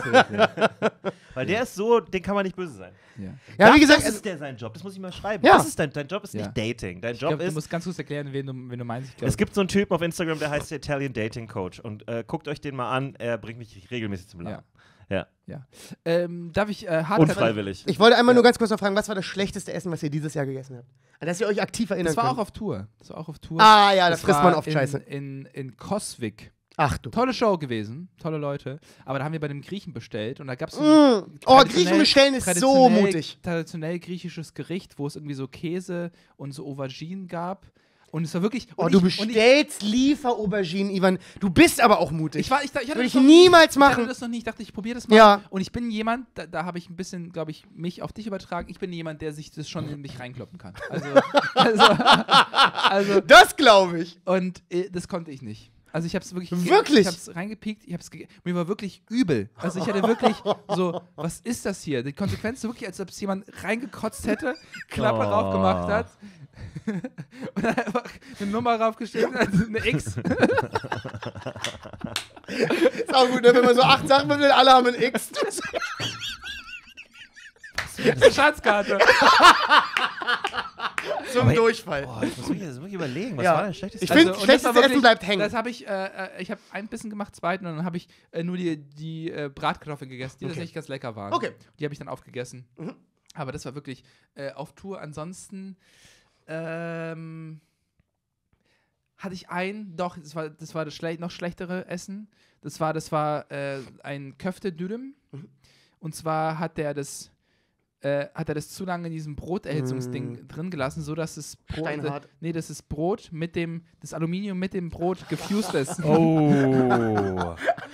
Weil der ist so, den kann man nicht böse sein. Ja. Ja, wie gesagt, das ist sein Job, das muss ich mal schreiben. Ja. Das ist dein Job ist Ja. nicht Dating. Dein Ich Job glaube, du ist, musst ganz kurz erklären, wen du meinst. Ich glaub, es gibt so einen Typen auf Instagram, der heißt Italian Dating Coach und guckt euch den mal an, er bringt mich regelmäßig zum Lachen. Ja. darf ich hart Unfreiwillig. ich wollte einmal nur ganz kurz noch fragen, was war das schlechteste Essen, was ihr dieses Jahr gegessen habt? An das ihr euch aktiv erinnern Das war könnt. auch auf Tour. Ah ja, das frisst war man oft in, scheiße. In Coswig. Ach du. Tolle Show gewesen, tolle Leute. Aber da haben wir bei dem Griechen bestellt und da gab es Oh, Griechen bestellen ist so mutig. Traditionell griechisches Gericht, wo es irgendwie so Käse und so Auberginen gab. Und es war wirklich. Oh, und du ich- und bestellst Lieferauberginen, Ivan. Du bist aber auch mutig. Ich hatte Würde ich das noch niemals Ich hatte machen. das noch nie. Ich dachte, ich probiere das mal. Ja. Und ich bin jemand, da habe ich ein bisschen, glaube ich, mich auf dich übertragen. Ich bin jemand, der sich das schon in mich reinkloppen kann. Also Das glaube ich. und das konnte ich nicht. Also ich habe es wirklich. Wirklich? Ich habe es reingepiekt. Mir war wirklich übel. Also ich hatte wirklich so, was ist das hier? Die Konsequenz so wirklich, als ob es jemand reingekotzt hätte, Klappe Oh. drauf gemacht hat. Und dann einfach eine Nummer raufgeschrieben, also eine X. Ist auch gut, ne? Wenn man so 8 Sachen bestellt, alle haben ein X. Eine Schatzkarte. Zum Durchfall. Oh, ich muss wirklich überlegen, was Ja. war das schlechteste? Ich finde, und das schlechtes war wirklich- Essen bleibt hängen. Das habe ich habe ein Bissen gemacht, zweiten, und dann habe ich nur die Bratkartoffeln gegessen, die tatsächlich ganz lecker waren. Okay. Die habe ich dann aufgegessen. Aber das war wirklich auf Tour. Ansonsten hatte ich das war das noch schlechtere Essen. Das war ein Köfte-Dürüm. Und zwar hat er das zu lange in diesem Broterhitzungsding drin gelassen, so dass das Brot, Steinhart. das Brot das Aluminium mit dem Brot gefused ist. Oh.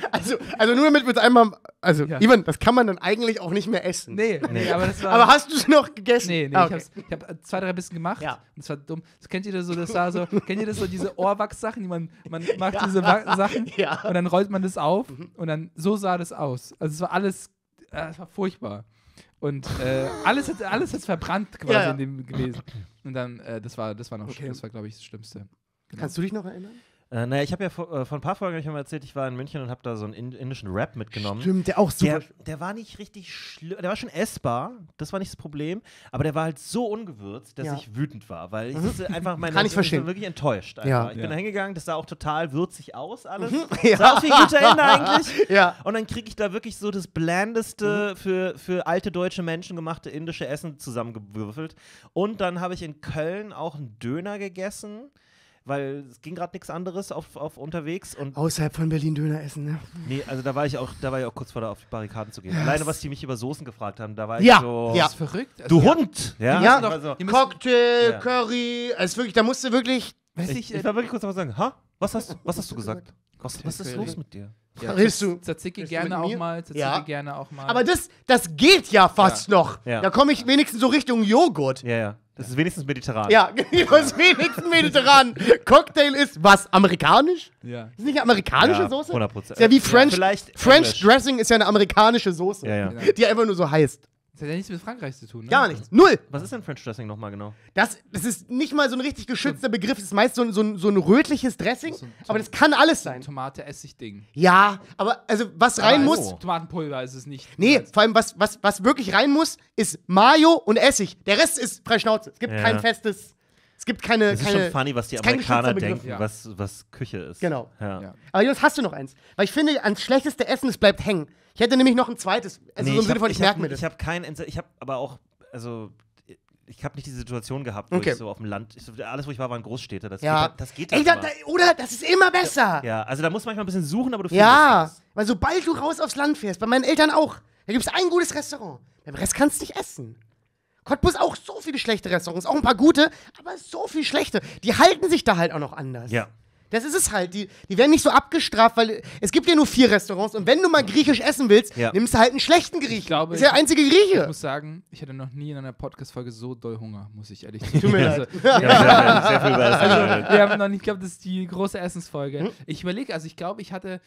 Also nur damit wir es einmal. Also, Ja. Ivan, das kann man dann eigentlich auch nicht mehr essen. Nee, aber das war. Aber hast du es noch gegessen? Nee, Ah, okay. ich hab 2, 3 Bissen gemacht. Ja. Und das war dumm. Kennt ihr das so, kennt ihr das so, diese Ohrwachs-Sachen, man macht diese Sachen Ja. und dann rollt man das auf und dann, so sah das aus. Also es war alles, es war furchtbar. Und alles hat verbrannt quasi Ja, ja. in dem gewesen. Und dann, das war noch Okay. schlimm, das war, glaube ich, das Schlimmste. Genau. Kannst du dich noch erinnern? Naja, ich habe ja vor ein paar Folgen hab ich mal erzählt, ich war in München und habe da so einen indischen Rap mitgenommen. Stimmt, der auch super. Der war nicht richtig schlimm, der war schon essbar, das war nicht das Problem, aber der war halt so ungewürzt, dass Ja. ich wütend war, weil ich das einfach meine Kann ich verstehen. war wirklich enttäuscht. Einfach. Ja. Ich bin Ja. da hingegangen, das sah auch total würzig aus, alles. Ja. Sah aus wie ein guter Ende eigentlich. Ja. Und dann kriege ich da wirklich so das blandeste für alte deutsche Menschen gemachte indische Essen zusammengewürfelt. Und dann habe ich in Köln auch einen Döner gegessen, weil es ging gerade nichts anderes auf unterwegs. Und Außerhalb von Berlin Döner essen, ne? nee, also da war ich auch kurz vor, da auf die Barrikaden zu gehen. Ja, Alleine, das- was die mich über Soßen gefragt haben, da war Ja, ich so, ja. Das ist verrückt. Also, du Hund! Ja, Ja. Also, Ihr müsst- Cocktail, Ja. Curry, also wirklich, da musst du wirklich. Weiß ich war wirklich kurz davor sagen, ha? Was hast du gesagt? Was ist Curry. los mit dir? Ja, Redest du? Tzatziki Redest du gerne mit auch mir? mal, Tzatziki Ja. gerne auch mal. Aber das geht ja fast noch. Ja. Da komme ich wenigstens so Richtung Joghurt. Ja, ja. Das ist wenigstens mediterran. Ja, das ist wenigstens mediterran. Cocktail ist was? Amerikanisch? ja. Ist nicht eine amerikanische Ja, Soße? 100%. Ist ja wie French. vielleicht French English. Dressing ist ja eine amerikanische Soße. Ja, ja. Genau. Die einfach nur so heißt. Das hat ja nichts mit Frankreich zu tun, ne? Gar nichts. Null. Was ist denn French Dressing nochmal genau? Das ist nicht mal so ein richtig geschützter Begriff. Das ist meist so ein rötliches Dressing. So ein Aber das kann alles sein. Tomate-Essig-Ding. Ja, aber also was rein Aber muss. es ist Tomatenpulver ist es nicht. Nee, vor allem was wirklich rein muss, ist Mayo und Essig. Der Rest ist frei Schnauze. Es gibt Ja. kein festes. Es gibt keine. Es ist schon funny, was die ist kein Amerikaner geschützter Begriff. denken, Ja. was Küche ist. Genau. Ja. Ja. Aber Jonas, hast du noch eins? Weil ich finde, ans schlechteste Essen, es bleibt hängen. Ich hätte nämlich noch ein zweites. Also Nee, so im Sinne von, ich merke mir das. Ich habe ich habe aber auch, also ich habe nicht die Situation gehabt, wo Okay. ich so auf dem Land, alles, wo ich war, waren Großstädte. Das Ja. geht, das geht Ey, halt immer. oder? Das ist immer besser. Ja, also da muss man manchmal ein bisschen suchen, aber du findest Ja, was. weil sobald du raus aufs Land fährst, bei meinen Eltern auch, da gibt es ein gutes Restaurant. Den Rest kannst du nicht essen. Cottbus auch so viele schlechte Restaurants, auch ein paar gute, aber so viel schlechte. Die halten sich da halt auch noch anders. Ja. Das ist es halt. Die werden nicht so abgestraft, weil es gibt ja nur 4 Restaurants und wenn du mal griechisch essen willst, Ja. nimmst du halt einen schlechten Griechen. Ich glaube, ist der einzige Ich Grieche. muss sagen, ich hatte noch nie in einer Podcast-Folge so doll Hunger, muss ich ehrlich Tut mir Also, leid. Ja, sehr viel über Essen geredet. wir haben noch nicht, ich glaube, das ist die große Essensfolge. Ich überlege, also ich glaube, ich hatte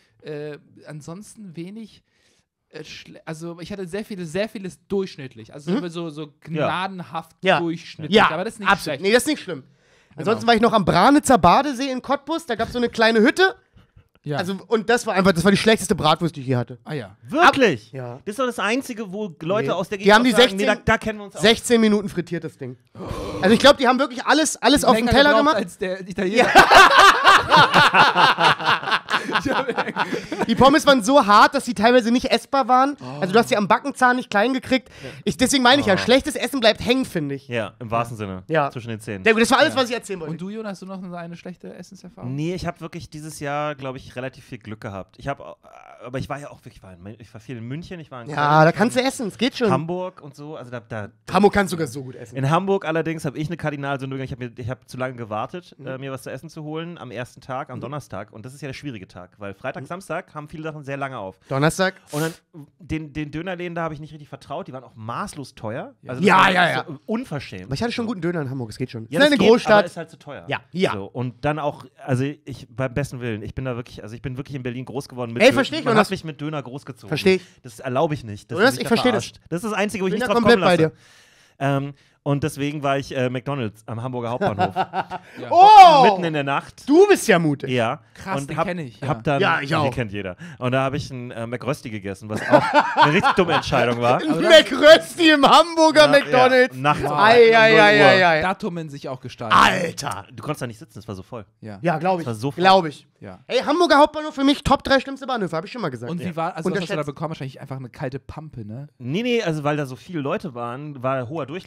ansonsten wenig. Also ich hatte sehr vieles durchschnittlich. Also so gnadenhaft Ja. durchschnittlich. Ja, aber das ist nicht absolut. schlecht. Nee, das ist nicht schlimm. Ansonsten war ich noch am Branitzer Badesee in Cottbus, da gab es so eine kleine Hütte. Ja. Also, und das war die schlechteste Bratwurst, die ich je hatte. ah ja. Wirklich? Ja. Das ist doch das Einzige, wo Leute Nee. aus der Die Gegend haben die auch sagen, 16 da kennen wir uns auch. 16 Minuten frittiert das Ding. Also ich glaube, die haben wirklich alles auf dem Länger Teller gebraucht gemacht. als der Italiener. Die Pommes waren so hart, dass sie teilweise nicht essbar waren. Also du hast sie am Backenzahn nicht klein gekriegt. Deswegen meine ich ja, schlechtes Essen bleibt hängen, finde ich. Ja, im wahrsten Sinne. Ja. Zwischen den Zähnen. Sehr gut, das war alles, was ich erzählen wollte. Und du, Jonas, hast du noch eine schlechte Essenserfahrung? Nee, ich habe wirklich dieses Jahr, glaube ich, relativ viel Glück gehabt. Aber ich war ja auch wirklich, ich war viel in München, ich war in Ja, Köln, da kannst du essen, es geht schon. Hamburg und so. Also Hamburg kannst du sogar so gut essen. in Hamburg allerdings habe ich eine Kardinalsünde. Ich habe zu lange gewartet, mir was zu essen zu holen am ersten Tag, am Donnerstag. Und das ist ja der schwierige Tag, weil Freitag, Samstag haben viele Sachen sehr lange auf. Donnerstag. Und dann den Dönerläden, da habe ich nicht richtig vertraut. Die waren auch maßlos teuer. Also das Ja, war ja. So unverschämt. Aber ich hatte schon guten Döner in Hamburg, es geht schon. Ja, ist das eine geht, Großstadt. aber ist halt zu teuer. Ja, ja. So, und dann auch, also ich, beim besten Willen, ich bin wirklich in Berlin groß geworden. Mit Ey, versteh ich, Man Jonas. hat mich mit Döner großgezogen. Versteh ich. Das erlaube ich nicht. dass Jonas, man sich ich da versteh das. verarscht. Das ist das Einzige, wo ich Bin nicht da drauf kommen komplett lasse. bei dir. Und deswegen war ich McDonald's am Hamburger Hauptbahnhof. Oh! Mitten in der Nacht. Du bist ja mutig. Ja. Krass, und den hab, kenn ich, ja. Hab dann, Ja, ich auch. Den kennt jeder. Und da habe ich einen McRösti gegessen, was auch eine richtig dumme Entscheidung war. Ein McRösti im Hamburger McDonalds. Ja, nachts um Ei. Da tummeln sich auch Gestalten. Alter. Du konntest da nicht sitzen, es war so voll. Ja. Ja, glaube Das war ich. so voll. Glaube ich. ja. Hey, Hamburger Hauptbahnhof für mich Top 3 schlimmste Bahnhöfe, habe ich schon mal gesagt. Und wie war, also was hast du da Unterschätzt. bekommen? Wahrscheinlich einfach eine kalte Pampe, ne? Nee, also weil da so viele Leute waren, war hoher Durchlauf, ne?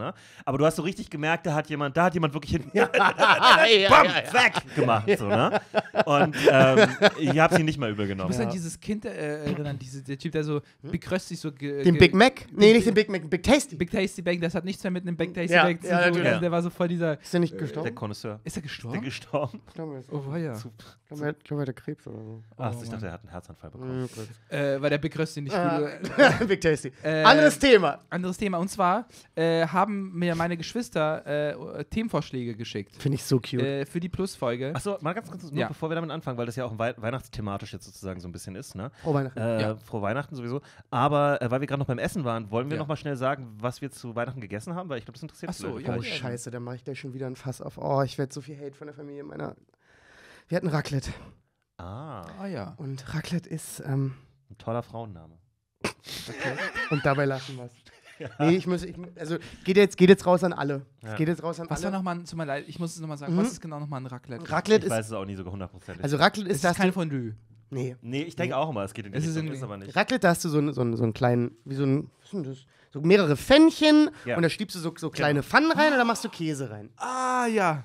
ne? Aber du hast so richtig gemerkt, da hat jemand wirklich hinten Ja, bam, weg gemacht, so, ne? Und ich habe sie nicht mal übel Ich genommen. muss an dieses Kind erinnern, der Typ, der so bekröstigt so. Den Big Mac? Nee, nicht den Big Mac, Big Tasty. Big Tasty Bag, das hat nichts mehr mit einem Big Tasty Ja, Bag zu ja, tun. natürlich. Also der war so voll dieser. Ist der nicht Der gestorben? Connoisseur. Ist er Der gestorben? gestorben. Ich glaube, Oh, ja. er hat Krebs oder so. Ach, ich dachte, er hat einen Herzinfarkt bekommen. Weil der bekröstigt nicht gut. Big Tasty. Anderes Thema. Anderes Thema. Und zwar haben mir meine Geschwister Themenvorschläge geschickt. Finde ich so cute. Für die Plus-Folge. Achso, mal ganz kurz, Ja. bevor wir damit anfangen, weil das ja auch weihnachtsthematisch jetzt sozusagen so ein bisschen ist, ne? Frohe Weihnachten. Ja. Frohe Weihnachten sowieso. Aber weil wir gerade noch beim Essen waren, wollen wir Ja. noch mal schnell sagen, was wir zu Weihnachten gegessen haben? Weil ich glaube, das interessiert Ach so, viele ja, Leute. Oh, scheiße, da mache ich gleich schon wieder ein Fass auf. Oh, ich werde so viel Hate von der Familie meiner. Wir hatten Raclette. Ah, Ah ja. Und Raclette ist. ein toller Frauenname. Okay. Und dabei lassen wir es. Nee, also geht jetzt raus an alle. Ja. Geht jetzt raus an Was war alle. nochmal, tut mir leid, ich muss es nochmal sagen, was ist genau nochmal ein Raclette? Raclette Ich weiß ist. es auch nie so hundertprozentig. Also Raclette Es ist ist das. kein Fondue. Nee. nee, ich denke auch immer, es geht in die Es ist Richtung, irgendwie- ist aber nicht. Raclette, da hast du so einen kleinen, wie so ein, was ist denn das? So mehrere Pfännchen Ja. und da schiebst du so kleine Pfannen rein und da machst du Käse rein. Ah ja.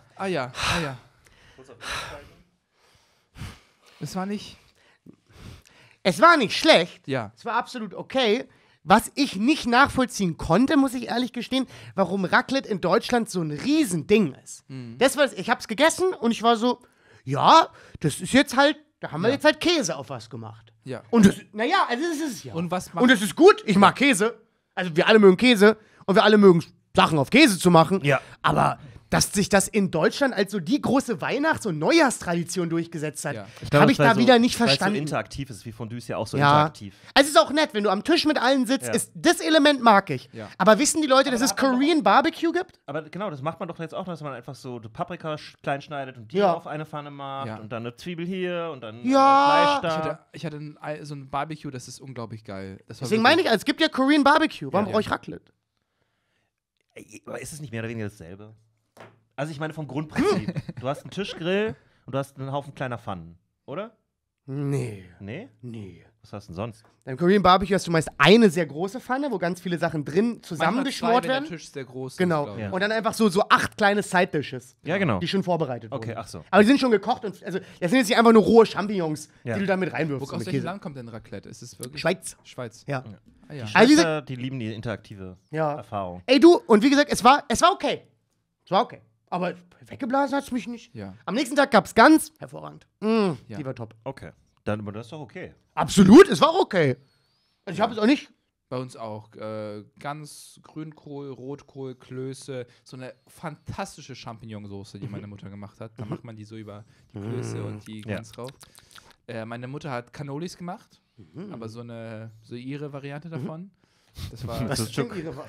Es war nicht. Es war nicht schlecht, Ja. es war absolut okay. Was ich nicht nachvollziehen konnte, muss ich ehrlich gestehen, warum Raclette in Deutschland so ein Riesending ist. Das war, ich hab's gegessen und ich war so, ja, das ist jetzt halt, da haben wir jetzt halt Käse auf was gemacht. Ja. Und das, naja, also das ist es ja. Und was macht- Und es ist gut, ich mag Käse. Also wir alle mögen Käse und wir alle mögen Sachen auf Käse zu machen. Ja. Aber dass sich das in Deutschland als so die große Weihnachts- und Neujahrstradition durchgesetzt hat, Ja. habe ich da wieder nicht Weil verstanden. es so interaktiv ist, wie Fondue ist ja auch so Ja. interaktiv. Also es ist auch nett, wenn du am Tisch mit allen sitzt, Ja. ist das Element mag ich. Ja. Aber wissen die Leute, dass es Korean Barbecue gibt? Aber genau, das macht man doch jetzt auch, dass man einfach so die Paprika klein schneidet und die Ja. auf eine Pfanne macht Ja. und dann eine Zwiebel hier und dann Ja. Fleisch Ich da. hatte so ein Barbecue, das ist unglaublich geil. Das war Deswegen wirklich- meine ich, also es gibt ja Korean Barbecue. Warum Ja. brauche ich Raclette? Aber ist es nicht mehr oder weniger dasselbe? Also ich meine vom Grundprinzip. Du hast einen Tischgrill und du hast einen Haufen kleiner Pfannen, oder? Nee. Nee? Nee. Was hast du denn sonst? Beim Korean Barbecue hast du meist eine sehr große Pfanne, wo ganz viele Sachen drin Manchmal zusammengeschmort zwei, wenn werden. der Tisch sehr groß Genau. ist. glaub ich. Ja. Und dann einfach so 8 kleine Side-Dishes, Ja, genau. die schon vorbereitet wurden. Okay, ach so. Aber die sind schon gekocht und also das sind jetzt nicht einfach nur rohe Champignons, Ja. die du da mit reinwirfst. Aus mit welchem Käse. Land kommt denn Raclette? Ist es wirklich? Schweiz. Schweiz. Ja. Ah, ja. Also wie Schwester, die lieben die interaktive Ja. Erfahrung. Ey du, und wie gesagt, es war okay. Es war okay. Aber weggeblasen hat es mich nicht. Ja. Am nächsten Tag gab es Gans. Hervorragend. Ja. Die war top. Okay. Dann, aber das ist doch okay. Absolut, es war auch okay. Also ich habe es auch nicht. Bei uns auch. Gans, Grünkohl, Rotkohl, Klöße. So eine fantastische Champignonsauce, die meine Mutter gemacht hat. Da macht man die so über die Klöße und die Ja. Gans drauf. Meine Mutter hat Cannolis gemacht, aber so ihre Variante davon. Das war. Das ist schon,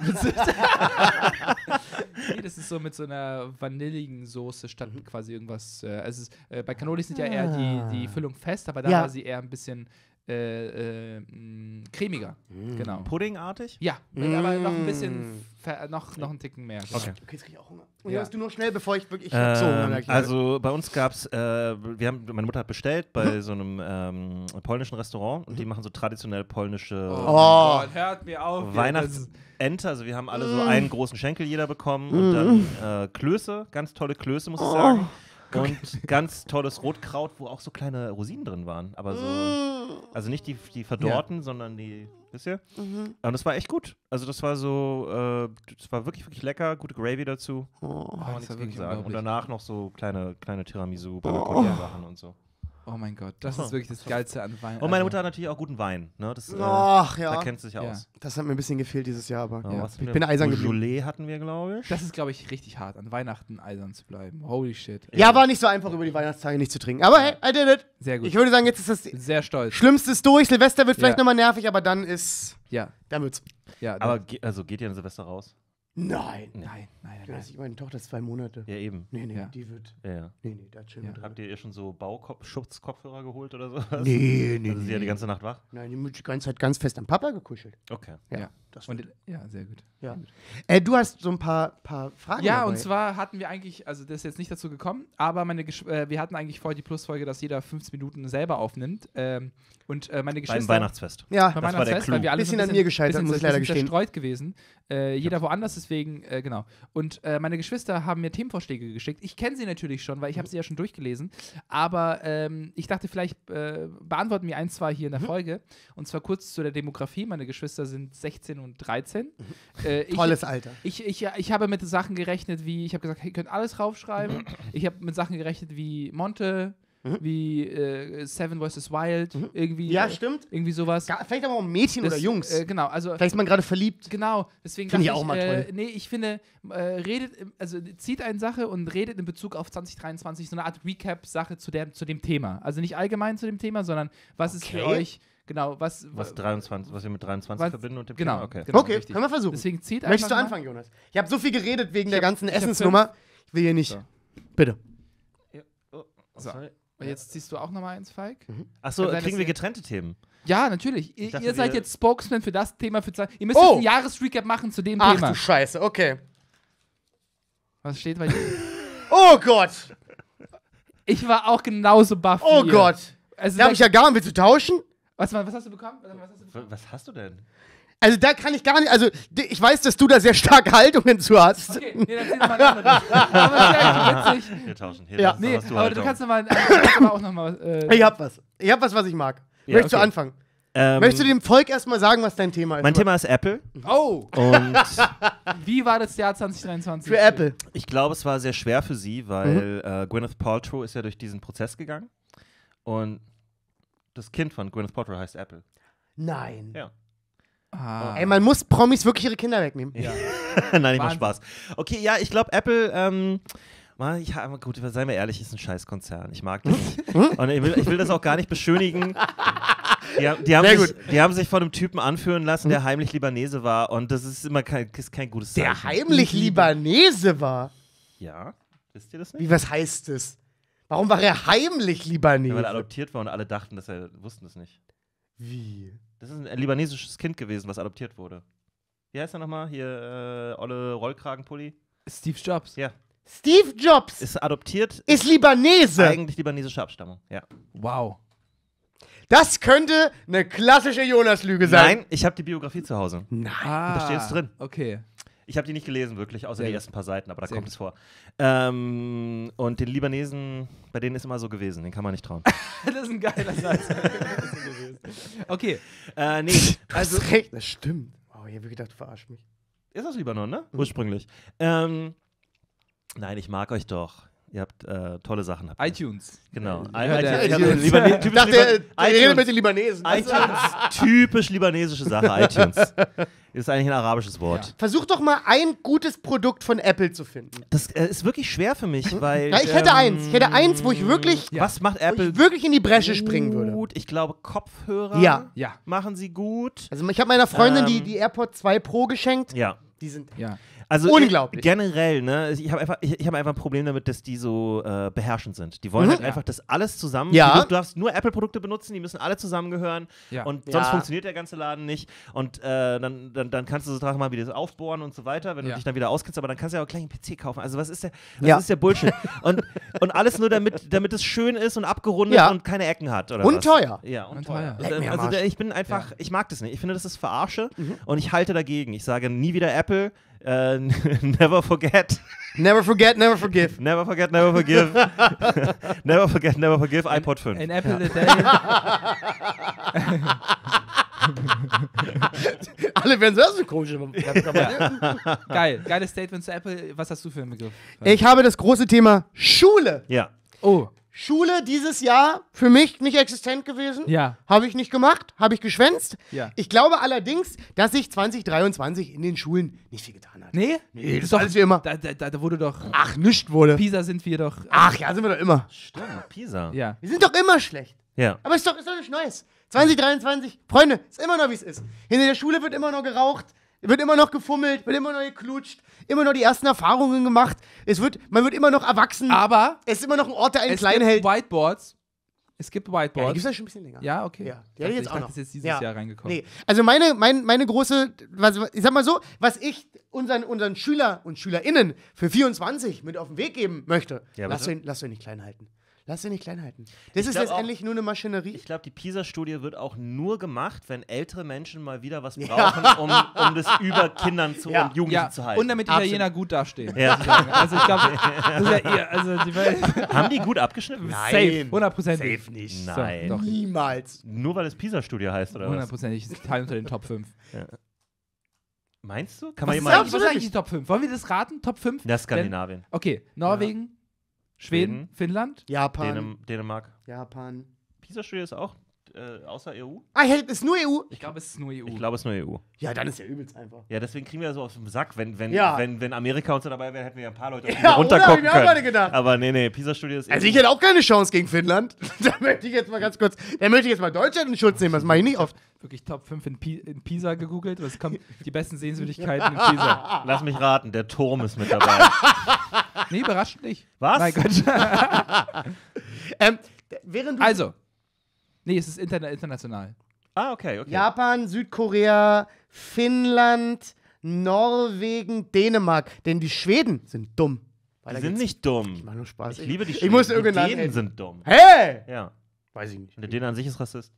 Nee, das ist so mit so einer vanilligen Soße statt quasi irgendwas. Bei Cannolis sind ja eher die Füllung fest, aber da Ja. war sie eher ein bisschen cremiger. Genau. puddingartig? Ja, aber noch ein bisschen, noch einen Ticken mehr. Genau. Okay. Okay, jetzt krieg ich auch Hunger. Und Ja. jetzt du nur schnell, bevor ich wirklich. Ich hab so Hunger, merk ich Also bei uns gab es, meine Mutter hat bestellt bei so einem polnischen Restaurant und die machen so traditionell polnische Oh, Oh. Gott, hört mir auf. Weihnachtsente. Also wir haben alle so einen großen Schenkel jeder bekommen und dann Klöße, ganz tolle Klöße, muss ich sagen. Und ganz tolles Rotkraut, wo auch so kleine Rosinen drin waren. Aber so, also nicht die verdorrten, sondern die, wisst ihr? Und das war echt gut. Also das war so, das war wirklich, wirklich lecker. Gute Gravy dazu. Kann man das nichts war gegen wirklich sagen. Und unglaublich. danach noch so kleine Tiramisu, Sachen und so. Oh mein Gott, das ist wirklich das Geilste an Wein. Und meine Mutter hat natürlich auch guten Wein. Ne? Das, Ach ja. Da kennt sie sich Ja. aus. Das hat mir ein bisschen gefehlt dieses Jahr, aber Ja, was hatten ich wir? bin eisern geblieben. Beaujolais hatten wir, glaube ich. Das ist, glaube ich, richtig hart, an Weihnachten eisern zu bleiben. Holy shit. Ja, war nicht so einfach, über die Weihnachtstage nicht zu trinken. Aber hey, I did it. Sehr gut. Ich würde sagen, jetzt ist das Sehr stolz. Schlimmste ist durch. Silvester wird vielleicht Ja. nochmal nervig, aber dann ist. Ja, Dann wird's. ja. Aber geht ihr an Silvester raus? Nein. nein. Meine Tochter ist 2 Monate. Ja, eben. Nee, Ja. die wird. Ja. Nee, da chillen wir drin. Habt ihr schon so Bauschutzkopfhörer geholt oder so? Nee, Also ist sie ja die ganze Nacht wach? Nein, die wird die ganze Zeit ganz fest am Papa gekuschelt. Okay. Ja. das Und, stimmt. ja, sehr gut. Ja. Du hast so ein paar Fragen Ja, dabei. und zwar hatten wir eigentlich, also das ist jetzt nicht dazu gekommen, aber wir hatten eigentlich vor die Plusfolge, dass jeder 15 Minuten selber aufnimmt. Und meine Geschwister. Beim Weihnachtsfest. Ja, Beim Das war der Weihnachtsfest, Clou. weil wir alle Bisschen an mir gescheitert, muss ich leider gestehen. zerstreut gewesen. Jeder woanders, deswegen, genau. Und meine Geschwister haben mir Themenvorschläge geschickt. Ich kenne sie natürlich schon, weil ich habe sie ja schon durchgelesen. Aber ich dachte, vielleicht beantworten wir ein, zwei hier in der Folge. Und zwar kurz zu der Demografie. Meine Geschwister sind 16 und 13. Tolles Alter. Ich habe mit Sachen gerechnet, wie, ich habe gesagt, hey, ihr könnt alles raufschreiben. Ich habe mit Sachen gerechnet wie Monte, wie Seven vs. Wild, irgendwie. Ja, stimmt. Irgendwie sowas. Vielleicht aber auch Mädchen oder Jungs. Genau, also. Vielleicht ist man gerade verliebt. Genau, deswegen Finde ich dachte auch mal toll. Nee, ich finde, zieht eine Sache und redet in Bezug auf 2023 so eine Art Recap-Sache zu dem Thema. Also nicht allgemein zu dem Thema, sondern was ist für euch, genau, was Was wir mit 23 Was- verbinden und dem genau, Thema? Okay. genau. Okay, richtig. können wir versuchen. Deswegen zieht Möchtest du einfach anfangen, Jonas? Ich habe so viel geredet wegen der ganzen ich hab Essensnummer. Ich will hier nicht. So. Bitte. So. Und jetzt ziehst du auch nochmal eins, Falk? Achso, Kann sein, kriegen dass wir ihr- getrennte Themen? Ja, natürlich. dachte, Ihr seid wir- jetzt Spokesman für das Thema. Ihr müsst Oh! jetzt einen Jahresrecap machen zu dem Ach Thema. du Scheiße, okay. Was steht bei dir? Oh Gott! Ich war auch genauso baff Oh wie ihr. Gott! Also Da habe ich ja gar nicht. Willst du tauschen? was hast du bekommen? Was hast du bekommen? Was hast du denn? Also da kann ich gar nicht. Also ich weiß, dass du da sehr starke Haltungen zu hast. Okay, nee, dann zieh nochmal ein anderes. Aber das ist ja echt witzig. Wir tauschen. Hier, Ja. das ist Nee, was aber halt du auch. kannst nochmal auch nochmal. Ich hab was. Ich hab was ich mag. Ja, Möchtest du okay. anfangen? Ähm, Möchtest du dem Volk erstmal sagen, was dein Thema ist? mein Thema ist Apple Oh, und wie war das Jahr 2023? Für Apple. ich glaube, es war sehr schwer für sie, weil Gwyneth Paltrow ist ja durch diesen Prozess gegangen und das Kind von Gwyneth Paltrow heißt Apple. Nein. Ja. Ah. Ey, man muss Promis wirklich ihre Kinder wegnehmen. Ja. Nein, ich mach Wahnsinn. Spaß. Okay, ja, ich glaube, Apple, aber gut, seien wir ehrlich, ist ein Scheißkonzern. Ich mag das nicht. Und ich will das auch gar nicht beschönigen. Die haben sich von einem Typen anführen lassen, der heimlich Libanese war. Und das ist immer kein gutes Zeichen. Der heimlich Libanese war. Ja, wisst ihr das nicht? Wie, was heißt das? Warum war er heimlich Ja, Libanese? weil er adoptiert war und alle dachten, wussten das nicht. Wie? Das ist ein libanesisches Kind gewesen, was adoptiert wurde. Wie heißt er nochmal? Hier, Olle Rollkragenpulli? Steve Jobs. Ja. Steve Jobs Ist adoptiert, ist Libanese. eigentlich libanesische Abstammung. Ja. Wow. Das könnte eine klassische Jonas-Lüge sein. Nein, ich habe die Biografie zu Hause. Ah, Da steht's drin. Okay. Ich habe die nicht gelesen, wirklich, außer Sehr die gut. ersten paar Seiten, aber da Sehr kommt gut. es vor. Und den Libanesen, bei denen ist immer so gewesen, den kann man nicht trauen. Das ist ein geiler Satz. Okay. Nee, Du also hast recht, das stimmt. Oh, ich hab gedacht, du verarsch mich. ist aus Libanon, ne? Ursprünglich. Nein, ich mag euch doch. Ihr habt tolle Sachen. Habt ihr. iTunes. Genau. Ja, der- Ich Typisch dachte, er redet iTunes. mit den Libanesen. iTunes, typisch libanesische Sache, iTunes. Ist eigentlich ein arabisches Wort. Versuch doch mal ein gutes Produkt von Apple zu finden. Das ist wirklich schwer für mich, weil. Ja, ich hätte eins. Ich hätte eins, wo ich wirklich, Was macht wo Apple ich wirklich in die Bresche springen würde. gut? Ich glaube, Kopfhörer Ja. Ja. machen sie gut. Also ich habe meiner Freundin Ähm, die AirPods 2 Pro geschenkt. Ja. Die sind Ja. Also Unglaublich. Generell, ne? Ich habe einfach ein Problem damit, dass die so beherrschend sind. Die wollen halt Ja. einfach das alles zusammen. Ja. Du darfst nur Apple-Produkte benutzen, die müssen alle zusammengehören. Ja. Und Ja. sonst funktioniert der ganze Laden nicht. Und dann kannst du so Sachen mal wieder aufbohren und so weiter, wenn du Ja. dich dann wieder auskennst, aber dann kannst du ja auch gleich einen PC kaufen. Also was ist der Bullshit? und alles nur damit es schön ist und abgerundet Ja. und keine Ecken hat. Oder Und was? teuer. Ja, und Und teuer. teuer. Leck mir am Also Arsch. ich bin einfach, ich mag das nicht. Ich finde, das ist Verarsche und ich halte dagegen. Ich sage nie wieder Apple. Never forget. Never forget, never forgive. Never forget, never forgive. Never forget, never forgive. iPod 5. Ein Apple a day. Alle werden so, das ist eine komische. Geil. Geiles Statement zu Apple. Was hast du für einen Begriff? Ich habe das große Thema Schule. Ja. Oh. Schule dieses Jahr für mich nicht existent gewesen. Ja. Habe ich nicht gemacht, habe ich geschwänzt. Ja. Ich glaube allerdings, dass sich 2023 in den Schulen nicht viel getan hat. Nee? Nee, das ist alles wie immer. Da wurde doch. Ach, nichts wurde. Pisa sind wir doch. Ach ja, sind wir doch immer. Stimmt, Pisa. Ja. Wir sind doch immer schlecht. Ja. Aber ist doch nichts Neues. 2023, Freunde, ist immer noch wie es ist. Hinter der Schule wird immer noch geraucht, wird immer noch gefummelt, wird immer noch geklutscht, immer noch die ersten Erfahrungen gemacht. Man wird immer noch erwachsen. Aber es ist immer noch ein Ort, der einen es klein gibt hält. Whiteboards Es gibt Ja, die Whiteboards. gibt es ja schon ein bisschen länger. Ja, okay. Ja, die hätte ich jetzt auch dachte, noch. das ist jetzt dieses Ja. Jahr reingekommen. Nee, also meine große, ich sag mal so, was ich unseren Schüler und SchülerInnen für 24 mit auf den Weg geben möchte, Ja, lass bitte? ihn nicht klein halten. Lass ihn nicht klein halten. Das ist glaub letztendlich nur eine Maschinerie. Ich glaube, die PISA-Studie wird auch nur gemacht, wenn ältere Menschen mal wieder was Ja. brauchen, um das über Kindern und Jugendlichen Ja, zu halten. und damit die Absolut. Italiener gut dastehen. Ja. Also ich glaube, das ist ja ihr, also die Haben die gut abgeschnitten? safe, 100%. Safe nicht. Nein. Doch. Niemals. Nur weil es PISA-Studie heißt, oder was? 100%. Ist Italien unter den Top 5. Meinst du? Kann Was man ist, jemand... eigentlich, was ist eigentlich die Top 5? Wollen wir das raten? Top 5? Ja, Skandinavien. Okay, Norwegen, Schweden, Finnland. Japan. Dänemark. Japan. PISA-Studie ist auch außer EU? Ah, ja, ist nur EU? Ich glaube, es ist nur EU. Ich glaube, es ist nur EU. Ja, dann ist ja übelst einfach. Ja, deswegen kriegen wir so auf den Sack. Wenn Ja. Amerika und so dabei wäre, hätten wir ja ein paar Leute, auf die Ja, wir oder? Hab runtergucken ich mir auch können. gerade gedacht. Aber nee, PISA-Studie ist Also ich hätte auch keine Chance gegen Finnland. Da möchte ich jetzt mal ganz kurz, Deutschland in Schutz nehmen. Das mache ich nicht oft. Wirklich Top 5 in Pisa gegoogelt. Was kommt? Die besten Sehenswürdigkeiten in Pisa. Lass mich raten, der Turm ist mit dabei. Nee, überrascht nicht. Was? Mein Gott. Während du Also. Nee, es ist international. Ah, okay. Japan, Südkorea, Finnland, Norwegen, Dänemark. Denn die Schweden sind dumm. Die Weiter sind geht's. nicht dumm. Mach nur Spaß. Ich liebe die Ich musste Die irgendeinen Dänen Namen sind dumm. Hey! Ja. Weiß ich nicht. Und der Dänen an sich ist Rassist.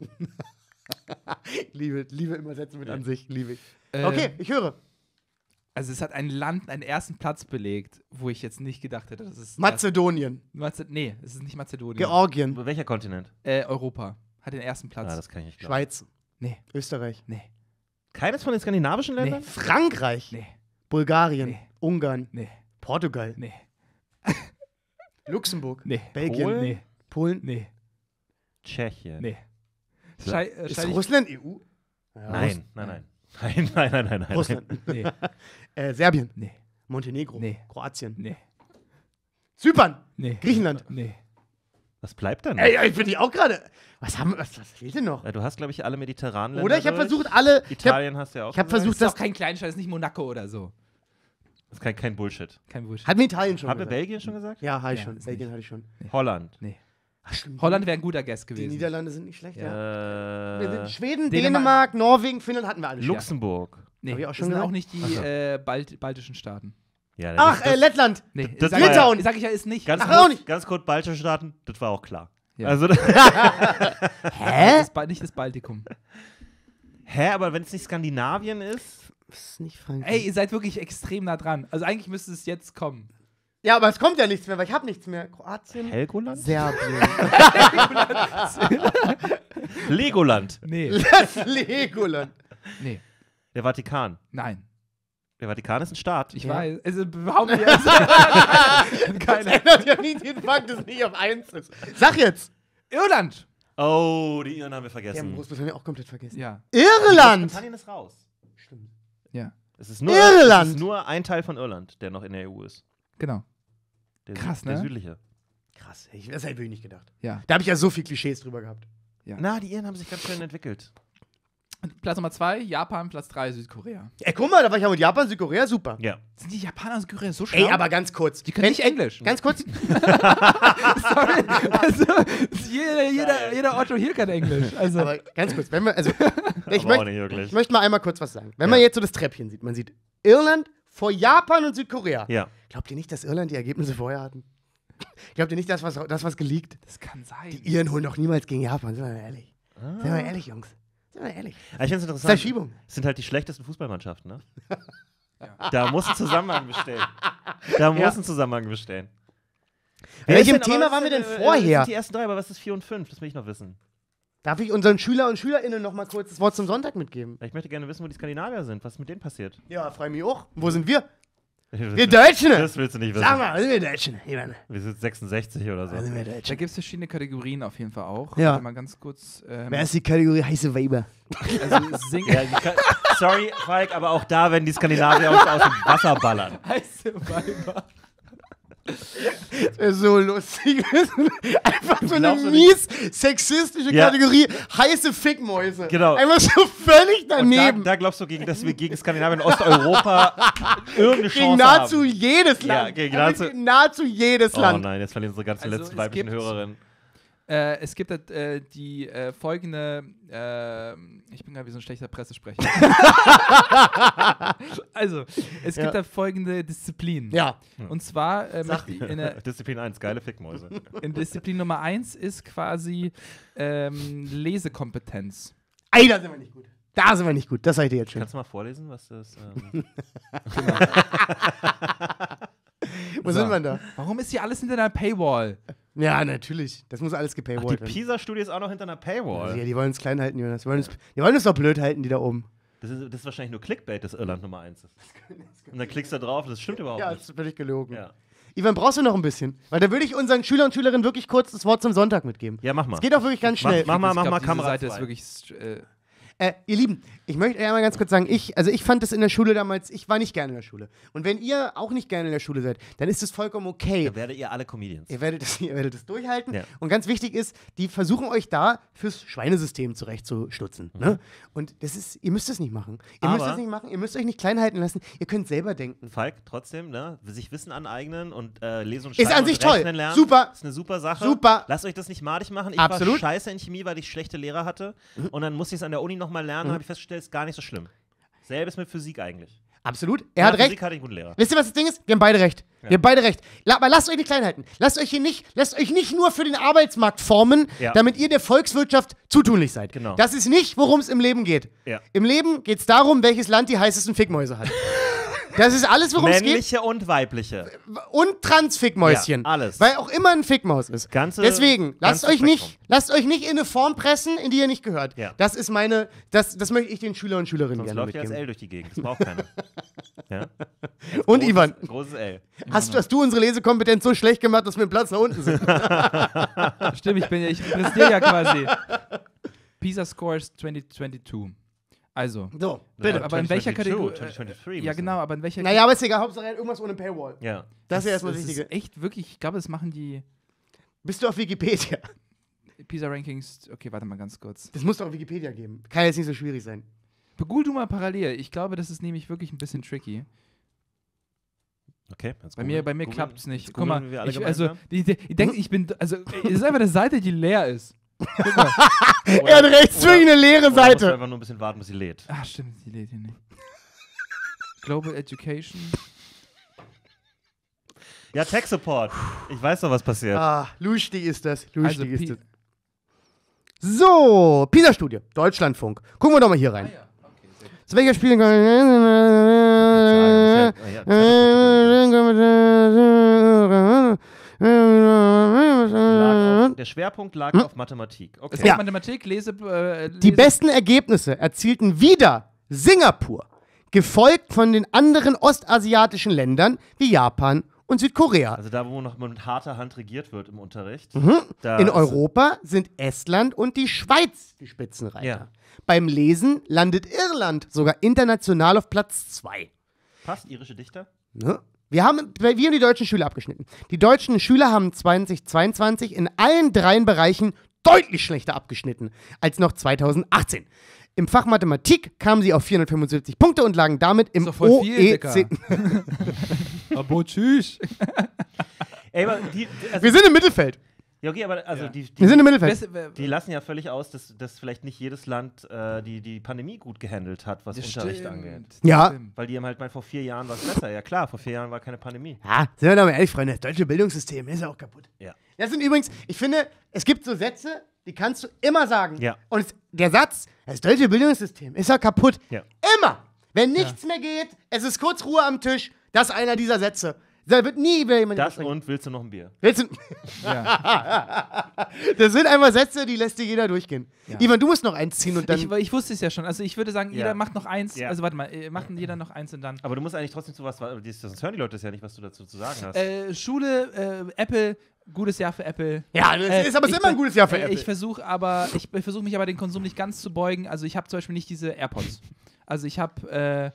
Liebe immer Sätze mit an sich. Liebe ich. Äh, Okay, ich höre. Also es hat ein Land einen ersten Platz belegt, wo ich jetzt nicht gedacht hätte, dass es... Mazedonien, Nee, es ist nicht Mazedonien. Georgien, Welcher Kontinent? Europa hat den ersten Platz. Ah, das kann ich nicht glauben. Schweiz, Nee, Österreich, nee, Keines von den skandinavischen Ländern? Frankreich, nee, Bulgarien, Nee. Ungarn, nee, Portugal, nee, Luxemburg, nee, Belgien, Polen? nee, Polen. nee, Tschechien. nee. Ist Stell ich- Russland EU? Ja, Nein. Nein. Russland. Nee, Serbien, nee, Montenegro, Nee. Kroatien, nee, Zypern, nee. Griechenland. Nee. Was bleibt denn noch? Ey, ich bin die auch gerade. Was fehlt denn noch? Du hast, glaube ich, alle mediterranen Länder Oder ich habe durch. versucht, alle. Italien hast du ja auch. Ich habe gesagt. versucht, Das ist das. auch kein Kleinstadt, das ist nicht Monaco oder so. Das ist kein Bullshit. Kein Bullshit. Hat mir Italien schon Haben wir gesagt. Belgien schon gesagt? Ja, hatte ich Ja, schon. ist Belgien nicht. hatte ich schon. Holland. Nee. Ach, stimmt. Holland wäre ein guter Guest Die gewesen. Niederlande sind nicht schlecht, ja. Wir sind Schweden, Dänemark. Dänemark, Norwegen, Finnland hatten wir alle schon. Luxemburg. Nee, Hab ich auch das schon sind gesagt? auch nicht die baltischen Staaten. Ja, Ach, Lettland. Nee, Das sag, war ja- sag ich ja, ist nicht. ganz, Ach, auch kurz, nicht. ganz kurz, baltische Staaten, das war auch klar. Ja. Also, Hä? Nicht das Baltikum. hä, aber wenn es nicht Skandinavien ist, Das ist nicht Frankreich. Ey, ihr seid wirklich extrem nah dran. Also eigentlich müsste es jetzt kommen. Ja, aber es kommt ja nichts mehr, weil ich habe nichts mehr. Kroatien, Helgoland? Serbien. Legoland. Nee, Das Legoland. nee, Der Vatikan. nein. Der Vatikan ist ein Staat. Ich Ja. weiß. Also behaupten wir Das Keine. ändert ja nicht den Fakt, dass es nicht auf 1 ist. Sag jetzt. Irland. Oh, die Iren haben wir Wir haben vergessen. Großbritannien auch komplett vergessen. Ja, Irland. Großbritannien ist raus. Stimmt. ja, Es ist nur, Irland. Es ist nur ein Teil von Irland, der noch in der EU ist. genau. Der, Krass, der ne? südliche. Krass, das hätte ich nicht gedacht. Ja. Da habe ich ja so viel Klischees drüber gehabt. Na, die Iren haben sich ganz schön entwickelt. Platz Nummer 2, Japan, Platz 3, Südkorea. Ey, guck mal, da war ich ja mit Japan, Südkorea, super. Ja. Sind die Japaner und Südkorea so schlau? Ey, aber ganz kurz. die können nicht Englisch. Ganz kurz. Sorry. Also, jeder Otto hier kann Englisch. Also, Aber ganz kurz, wenn wir, also, ich, Aber auch möcht, nicht wirklich. ich möchte mal einmal kurz was sagen. Wenn man jetzt so das Treppchen sieht, man sieht Irland vor Japan und Südkorea. Ja. Glaubt ihr nicht, dass Irland die Ergebnisse vorher hatten? Glaubt ihr nicht, das was geleakt? das kann sein. Die Iren holen doch niemals gegen Japan, sind wir mal ehrlich. Sind wir mal ehrlich, Jungs. Sind wir mal ehrlich. Aber ich finde es Das ist interessant. Verschiebung. Es sind halt die schlechtesten Fußballmannschaften, ne? Da muss ein Zusammenhang bestehen. Da muss ein Zusammenhang bestehen. Welchem Thema waren wir denn vorher? Das sind die ersten drei, aber was ist 4 und 5? Das will ich noch wissen. Darf ich unseren Schüler und SchülerInnen noch mal kurz das Wort zum Sonntag mitgeben? Ich möchte gerne wissen, wo die Skandinavier sind. Was ist mit denen passiert? Ja, freu mich auch. Wo sind wir? Wir Wir Deutschen! Das willst du nicht wissen. Sag mal, wo sind wir Deutschen? Ich meine, Wir sind 66 oder so. wo sind wir Da Deutschen? gibt es verschiedene Kategorien auf jeden Fall auch. Ja. Warte mal ganz kurz. Wer ist die Kategorie heiße Weiber? Also sing Ja, sorry, Falk, aber auch da werden die Skandinavier uns aus dem Wasser ballern. heiße Weiber. Das wäre so lustig. Einfach so eine glaubst du mies sexistische Ja. Kategorie heiße Fickmäuse. Genau. Einfach so völlig Und da, daneben. da glaubst du, dass wir gegen Skandinavien und Osteuropa irgendeine Gegen Chance nahezu haben? jedes Ja, Land. gegen Aber nahezu- gegen nahezu jedes Oh Land. nein, jetzt verlieren unsere ganzen Also, letzten es weiblichen gibt- Hörerinnen. Es gibt die folgende, ich bin gerade wie so ein schlechter Pressesprecher. Also, es gibt da folgende Disziplin. Ja. Und zwar Disziplin 1, geile Fickmäuse. in Disziplin Nummer 1 ist quasi Lesekompetenz. Ey, da sind wir nicht gut. Da sind wir nicht gut. Das seid ihr jetzt schon. Kannst du mal vorlesen, was das... Wo sind wir da? Warum ist hier alles hinter einer Paywall? Ja, natürlich. Das muss alles Ach, die gepaywallt werden. PISA-Studie ist auch noch hinter einer Paywall. Ja, die wollen uns klein halten, Jonas. Die wollen uns doch blöd halten, die da oben. Das ist wahrscheinlich nur Clickbait, dass Irland Nummer 1 ist. Und dann klickst du drauf, das stimmt überhaupt Ja, nicht. das ist völlig gelogen. Ja. Ivan, brauchst du noch ein bisschen? Weil da würde ich unseren Schüler und Schülerinnen wirklich kurz das Wort zum Sonntag mitgeben. Ja, mach mal. Es geht auch wirklich ganz schnell. Mach mal Ich glaub, diese Kamera Seite 2. ist wirklich Ihr Lieben, ich möchte einmal ganz kurz sagen, ich fand das in der Schule damals, ich war nicht gerne in der Schule. Und wenn ihr auch nicht gerne in der Schule seid, dann ist es vollkommen okay. Dann werdet ihr alle Comedians. Ihr werdet das durchhalten. Ja. Und ganz wichtig ist, die versuchen euch da fürs Schweinesystem zurechtzustutzen. Ne? Und ihr müsst es nicht machen. Ihr müsst Aber- es nicht machen, ihr müsst euch nicht klein halten lassen, ihr könnt selber denken. Falk, trotzdem, ne? Sich Wissen aneignen und lesen und Ist schreiben an sich und toll. rechnen lernen. Super. Ist eine super Sache. Super. Lasst euch das nicht madig machen. Ich Absolut. war scheiße in Chemie, weil ich schlechte Lehrer hatte. Und dann musste ich es an der Uni nochmal lernen und habe ich festgestellt, ist gar nicht so schlimm. Selbes mit Physik eigentlich. Absolut. Er hat recht. Physik hatte ich einen guten Lehrer. Wisst ihr, was das Ding ist? Wir haben beide recht. Wir haben beide recht. Aber lasst euch nicht klein halten. Lasst euch nicht nur für den Arbeitsmarkt formen, Ja. damit ihr der Volkswirtschaft zutunlich seid. Genau. Das ist nicht, worum es im Leben geht. Ja. Im Leben geht es darum, welches Land die heißesten Fickmäuse hat. Das ist alles, worum es geht. Männliche und weibliche. Und Transfickmäuschen. Ja, alles. Weil auch immer ein Fickmaus ist. Ganze- Deswegen, lasst ganzes euch Spektrum. nicht in eine Form pressen, in die ihr nicht gehört. Ja. Das ist das möchte ich den Schüler und Schülerinnen Sonst gerne läuft ja als mitgeben. L durch die Gegend. Das braucht keiner. Ja? Und Ivan, Großes L. hast du unsere Lesekompetenz so schlecht gemacht, dass wir im Platz nach unten sind? Stimmt, ich präsentiere ja quasi. PISA Scores 2022. Also, So, bitte. aber in welcher 2022, Kategorie? 2023 Ja, müssen. genau, aber in welcher Naja, aber ist egal, Hauptsache er hat irgendwas ohne Paywall. Ja. Das ist ja erstmal das das Wichtige. ist echt wirklich, ich glaube, das machen die Bist du auf Wikipedia? PISA-Rankings. Okay, warte mal ganz kurz. Das muss doch auf Wikipedia geben. Kann jetzt nicht so schwierig sein. Begoogle du mal parallel. Ich glaube, das ist nämlich wirklich ein bisschen tricky. Okay, jetzt Bei mir googeln- klappt es nicht. jetzt Guck mal, googeln wir alle also, gemeinsam. die denken, ich bin, also, es ist einfach eine Seite, die leer ist. Guck mal. Er hat rechts oder- wirklich eine leere Oder musst du Seite. einfach nur ein bisschen warten, bis sie lädt. Ah, stimmt, die lädt hier nicht. Global Education. Ja, Tech Support. Ich weiß doch, was passiert. Ah, lustig ist das. Also, Lustig ist das. So, PISA-Studie, Deutschlandfunk. Gucken wir doch mal hier rein. Zu welcher Spiel? Der Schwerpunkt lag auf Mathematik. Es Okay. gibt Ja. Mathematik, Die besten Ergebnisse erzielten wieder Singapur, gefolgt von den anderen ostasiatischen Ländern wie Japan und Südkorea. Also da, wo noch mit harter Hand regiert wird im Unterricht. Da In ist- Europa sind Estland und die Schweiz die Spitzenreiter. Ja. Beim Lesen landet Irland sogar international auf Platz 2. Passt irische Dichter? Ne? Wir haben die deutschen Schüler abgeschnitten. Die deutschen Schüler haben 2022 in allen 3 Bereichen deutlich schlechter abgeschnitten als noch 2018. Im Fach Mathematik kamen sie auf 475 Punkte und lagen damit im Ist doch voll viel, OEC. Aber tschüss. Ey, aber also, Wir sind im Mittelfeld. ja, okay, aber also Wir sind im Mittelfeld. die lassen ja völlig aus, dass vielleicht nicht jedes Land die Pandemie gut gehandelt hat, was Unterricht angeht. Ja. Weil die haben halt mal vor 4 Jahren was besser. Ja klar, vor 4 Jahren war keine Pandemie. Ja, sind wir doch mal ehrlich, Freunde. Das deutsche Bildungssystem ist ja auch kaputt. Ja. Das sind übrigens, ich finde, es gibt so Sätze, die kannst du immer sagen. Ja. Und der Satz, das deutsche Bildungssystem ist ja kaputt. Ja. Immer. Wenn nichts mehr geht, es ist kurz Ruhe am Tisch, das ist einer dieser Sätze. Da wird nie wieder jemand Das überspringen. und willst du noch ein Bier? Willst du- Ja. Das sind einfach Sätze, die lässt dir jeder durchgehen. Ivan, du musst noch eins ziehen und dann. Ich wusste es ja schon. Also ich würde sagen, jeder Ja. macht noch eins. Ja. Also warte mal, macht jeder noch eins und dann. Aber du musst eigentlich trotzdem zu was, sonst hören die Leute das ja nicht, was du dazu zu sagen hast. Schule, Apple, gutes Jahr für Apple. Ja, das ist aber ich immer ein bin- gutes Jahr für Apple. Ich versuche mich aber den Konsum nicht ganz zu beugen. Also ich habe zum Beispiel nicht diese AirPods. Also ich habe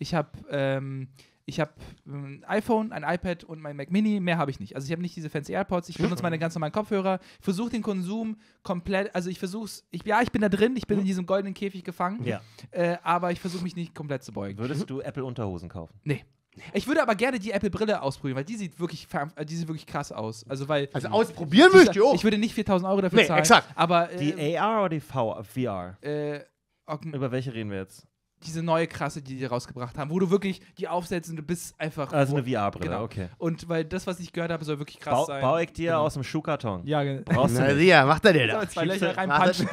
ein iPhone, ein iPad und mein Mac Mini. Mehr habe ich nicht. Also ich habe nicht diese fancy AirPods. Ich benutze meine ganz normalen Kopfhörer. Ich versuche den Konsum komplett. Also ich versuche es. Ich bin da drin. Ich bin in diesem goldenen Käfig gefangen. Ja. Aber ich versuche mich nicht komplett zu beugen. Würdest du Apple-Unterhosen kaufen? Nee. Ich würde aber gerne die Apple-Brille ausprobieren, weil die sieht wirklich krass aus. Also ausprobieren müsst ihr auch. Ich würde nicht 4.000 Euro dafür zahlen. Exakt. Aber Die AR oder die VR? Augment- Über welche reden wir jetzt? diese neue krasse, die rausgebracht haben, wo du wirklich die aufsetzt und du bist einfach. Also eine VR-Brille, Genau. okay. Und weil das, was ich gehört habe, soll wirklich krass sein. Baue ich dir Genau. aus dem Schuhkarton. Ja, genau. Brauchst du Na, nicht. ja, macht er dir da. Soll 2 Löcher Guck, reinpunchen.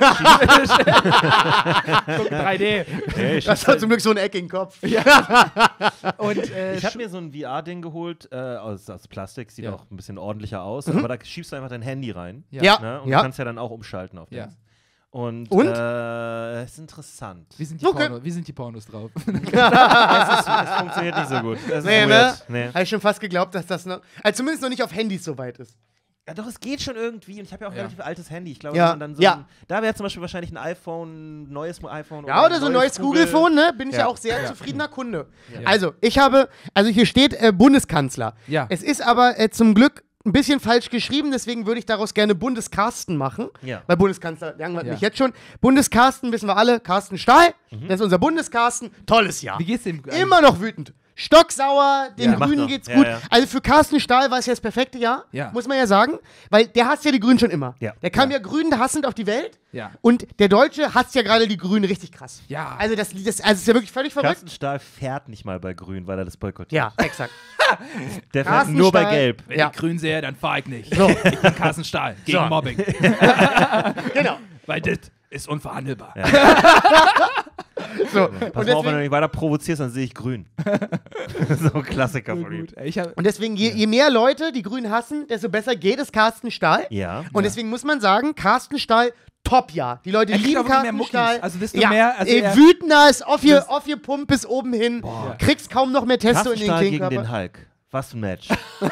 Guck, 3D. Hey, Das hat zum Glück so einen eckigen Kopf. Und ich habe mir so ein VR-Ding geholt, aus Plastik, sieht Ja. auch ein bisschen ordentlicher aus, aber da schiebst du einfach dein Handy rein. Ja. Ne? Und Ja. du kannst ja dann auch umschalten auf Ja. das. Und? Ist interessant. Wie sind Okay. die Pornos drauf? Es funktioniert nicht so gut. Das ist Nee, ne? weird. Nee. Habe ich schon fast geglaubt, dass das noch. Also zumindest noch nicht auf Handys so weit ist. Ja, doch, es geht schon irgendwie. Und ich habe ja auch ein Ja. relativ altes Handy. Ich glaube, Ja. wenn man dann so Ja. da wäre zum Beispiel wahrscheinlich ein iPhone, neues iPhone. Ja, oder so ein neues Google-Phone, ne? Bin ich ja Ja. auch sehr zufriedener Kunde. Ja. Also, hier steht Bundeskanzler. Ja. Es ist aber zum Glück ein bisschen falsch geschrieben, deswegen würde ich daraus gerne Bundeskarsten machen. Ja. Weil Bundeskanzler langweilt Ja. mich jetzt schon. Bundeskarsten wissen wir alle, Carsten Stahl. Das ist unser Bundeskarsten. Tolles Jahr. Wie geht's dem? Immer noch wütend. Stocksauer, den Ja, macht Grünen noch. geht's Ja, gut. ja. Also für Carsten Stahl war es ja das perfekte Jahr, Ja. muss man ja sagen. Weil der hasst ja die Grünen schon immer. Ja. Der kam ja Grünen hassend auf die Welt. Ja. Und der Deutsche hasst ja gerade die Grünen richtig krass. Ja. Also das ist ja wirklich völlig verrückt. Carsten Stahl fährt nicht mal bei Grün, weil er das boykottiert. Ja, exakt. Der fährt Carsten nur bei Stahl- Gelb. Wenn Ja. ich grün sehe, dann fahre ich nicht. So. Ich bin Carsten Stahl gegen So. Mobbing. Genau. Weil das ist unverhandelbar. So. Pass Und mal auf, wenn du deswegen, mich weiter provozierst, dann sehe ich grün. so ein Klassiker von ihm. Gut. Ich hab, und deswegen je mehr Leute die Grünen hassen, desto besser geht es Carsten Stahl. Ja. Und deswegen muss man sagen, Carsten Stahl, Top-Jahr. Die Leute Er kriegt lieben auch wirklich mehr Carsten Muckis. Stahl. Also desto ja, mehr- also er- wütender ist auf ihr Pump bis oben hin. Kriegst kaum noch mehr Testo Carsten in den Stahl gegen Klinkenkörper. den Hulk. Was ein Match.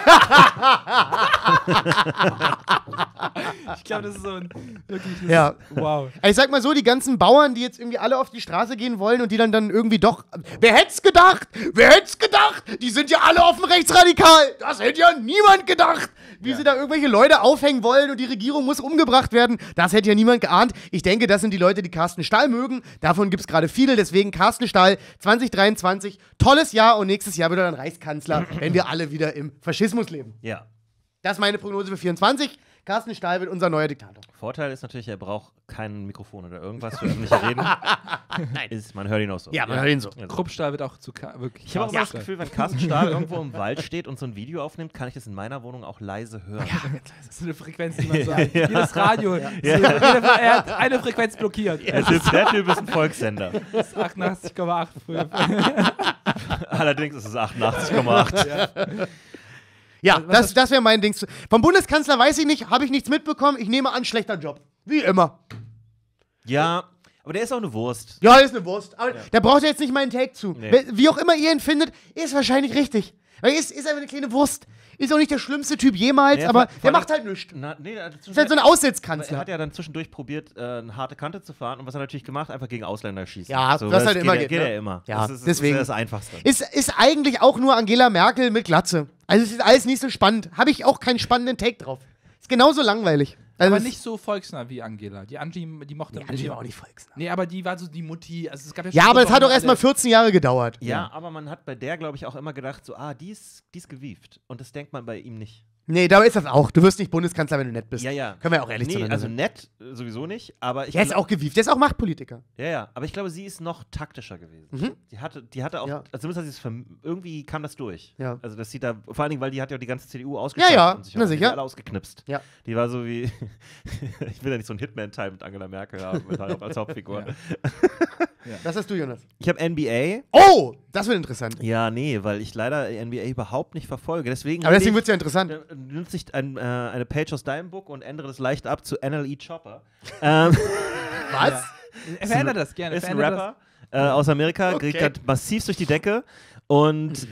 ich glaube, das ist so ein wirklich. Ja. Wow. Ich sag mal so, die ganzen Bauern, die jetzt irgendwie alle auf die Straße gehen wollen und die dann irgendwie doch. Wer hätt's gedacht? Wer hätt's gedacht? Die sind ja alle offen rechtsradikal. Das hätte ja niemand gedacht. Wie sie da irgendwelche Leute aufhängen wollen und die Regierung muss umgebracht werden. Das hätte ja niemand geahnt. Ich denke, das sind die Leute, die Carsten Stahl mögen. Davon gibt's gerade viele. Deswegen Carsten Stahl 2023. Tolles Jahr und nächstes Jahr wird er dann Reichskanzler, wenn wir alle wieder im Faschismus leben. Ja. Das ist meine Prognose für 24. Carsten Stahl wird unser neuer Diktator. Vorteil ist natürlich, er braucht kein Mikrofon oder irgendwas für öffentliche Reden. Nein. Man hört ihn auch so. Ja, man hört ihn so. Also. Kruppstahl wird auch zu wirklich. Ich habe auch immer das Carsten Gefühl, wenn Carsten Stahl irgendwo im Wald steht und so ein Video aufnimmt, kann ich das in meiner Wohnung auch leise hören. Das ist so eine Frequenz, die man so hat. Jedes Radio. Er hat eine Frequenz blockiert. Der Typ ist ein Volkssender. Das ist 88,8 früher. Allerdings ist es 88,8. Ja, das wäre mein Ding. Vom Bundeskanzler weiß ich nicht, habe ich nichts mitbekommen. Ich nehme an, schlechter Job. Wie immer. Ja, aber der ist auch eine Wurst. Ja, ist eine Wurst. Aber da braucht ihr jetzt nicht meinen Take zu. Nee. Wie auch immer ihr ihn findet, ist wahrscheinlich richtig. Weil ist einfach eine kleine Wurst. Ist auch nicht der schlimmste Typ jemals, Nee, aber vor der allem- macht halt nichts. Nee, Ist halt so ein er Aussitzkanzler. hat ja dann zwischendurch probiert, eine harte Kante zu fahren. Und was hat er natürlich gemacht? Einfach gegen Ausländer schießen. Ja, was das halt immer geht, Geht ne? ja immer. Ja, das ist deswegen. das Einfachste. Ist eigentlich auch nur Angela Merkel mit Glatze. Also es ist alles nicht so spannend. Habe ich auch keinen spannenden Take drauf. Ist genauso langweilig. Also Aber es- nicht so volksnah wie Angela. Die Angie, die mochte Nee, Angie war auch nicht volksnah. Nee, aber die war so die Mutti. Also es gab ja, Ja, schon aber es so hat doch alle- erstmal 14 Jahre gedauert. Ja, aber man hat bei der, glaube ich, auch immer gedacht, so, die ist gewieft. Und das denkt man bei ihm nicht. Nee, da ist das auch. Du wirst nicht Bundeskanzler, wenn du nett bist. Ja, ja. Können wir auch ehrlich Nee, zueinander also sein. nett sowieso nicht, aber ich Der ist glaub- auch gewieft. Der ist auch Machtpolitiker. Ja, aber ich glaube, sie ist noch taktischer gewesen. Die hatte auch, Ja. also zumindest hat sie es irgendwie kam das durch. Ja. Also das sieht da, vor allen Dingen, weil die hat ja die ganze CDU ausgeschaltet Ja, und sich na auch sicher. alle ausgeknipst. Ja. Die war so wie, ich will ja nicht so einen Hitman-Teil mit Angela Merkel haben, als Hauptfigur. Ja. Das hast du, Jonas. Ich habe NBA. Oh, das wird interessant. Ja, nee, weil ich leider NBA überhaupt nicht verfolge. Deswegen Aber deswegen wird es ja interessant. nutze ich eine Page aus deinem Book und ändere das leicht ab zu NLE Chopper. Was? Verändert das gerne. Ist ein verändert Rapper aus Amerika, Okay. geht gerade massiv durch die Decke und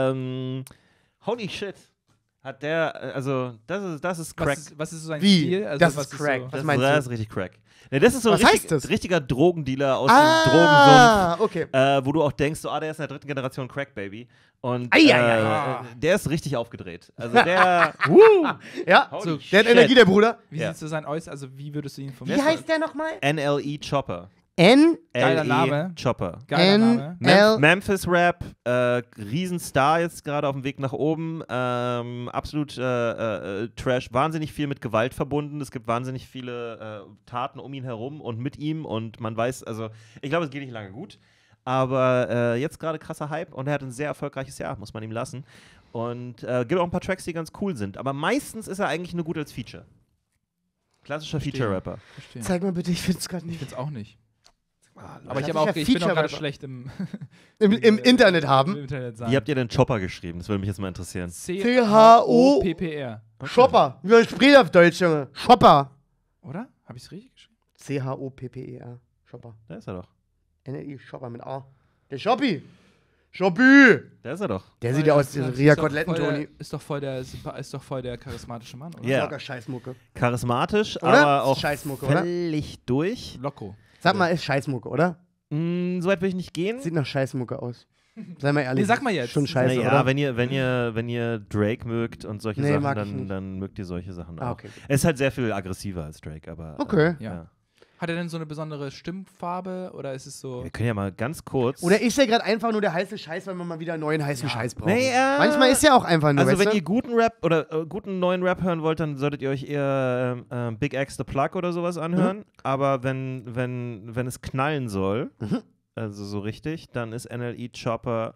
holy shit, hat der, also das ist das. Crack. Was ist so sein Wie? Stil? Also, Das was ist Crack. So? Was meinst das du? ist richtig Crack. Ne, das ist so Was heißt das? richtiger Drogendealer aus dem Drogensumpf, Okay. wo du auch denkst, so, der ist in der 3. Generation Crack Baby. Und Ei. der ist richtig aufgedreht. Also der, Ja, holy So, der hat shit. Energie, der Bruder. Wie Ja. sieht so sein Äußeres? Also, wie würdest du ihn vom Wie heißt der nochmal? NLE Chopper. Geiler Name. Chopper. Geiler Name. Memphis Rap, Riesenstar jetzt gerade auf dem Weg nach oben, absolut Trash, wahnsinnig viel mit Gewalt verbunden, es gibt wahnsinnig viele Taten um ihn herum und mit ihm und man weiß, also ich glaube, es geht nicht lange gut, aber jetzt gerade krasser Hype und er hat ein sehr erfolgreiches Jahr, muss man ihm lassen und gibt auch ein paar Tracks, die ganz cool sind, aber meistens ist er eigentlich nur gut als Feature. Klassischer Feature-Rapper. Verstehe. Zeig mal bitte, ich find's gerade Ich nicht. find's auch nicht. Aber Aber ich bin auch gerade schlecht im Im Internet haben. im Internet sein. Wie habt ihr denn Chopper geschrieben? Das würde mich jetzt mal interessieren. C-H-O-P-P-R. Shopper. Wie man spricht auf Deutsch, Junge. Shopper. Oder? Habe ich es richtig geschrieben? C-H-O-P-P-E-R. Shopper. Da ist er doch. N-L-I, Shopper mit A. Der Shoppi. Shoppi. Da ist er doch. Der sieht ja aus wie Ist Ria doch voll der- Koteletten-Toni. Ist doch voll der charismatische Mann, oder? Ja. Locker Scheißmucke. Charismatisch, Oder? aber auch Scheißmucke, oder? völlig durch. Loco. Sag mal, ist Scheißmucke, oder? So weit will ich nicht gehen. Sieht nach Scheißmucke aus. Sei mal ehrlich. Nee, sag mal jetzt. Schon scheiße, Naja, oder? wenn ihr Drake mögt und solche Nee, Sachen, mag ich dann, nicht. dann mögt ihr solche Sachen auch. Ah, okay. Er ist halt sehr viel aggressiver als Drake, aber. Okay. Ja. Hat er denn so eine besondere Stimmfarbe oder ist es so. Wir können ja mal ganz kurz. Oder ist er gerade einfach nur der heiße Scheiß, weil man mal wieder einen neuen heißen Scheiß braucht? Nee, Manchmal ist er auch einfach nur, Also, weißt wenn du? ihr guten Rap oder guten neuen Rap hören wollt, dann solltet ihr euch eher Big X The Plug oder sowas anhören. Aber wenn es knallen soll, also so richtig, dann ist NLE Chopper.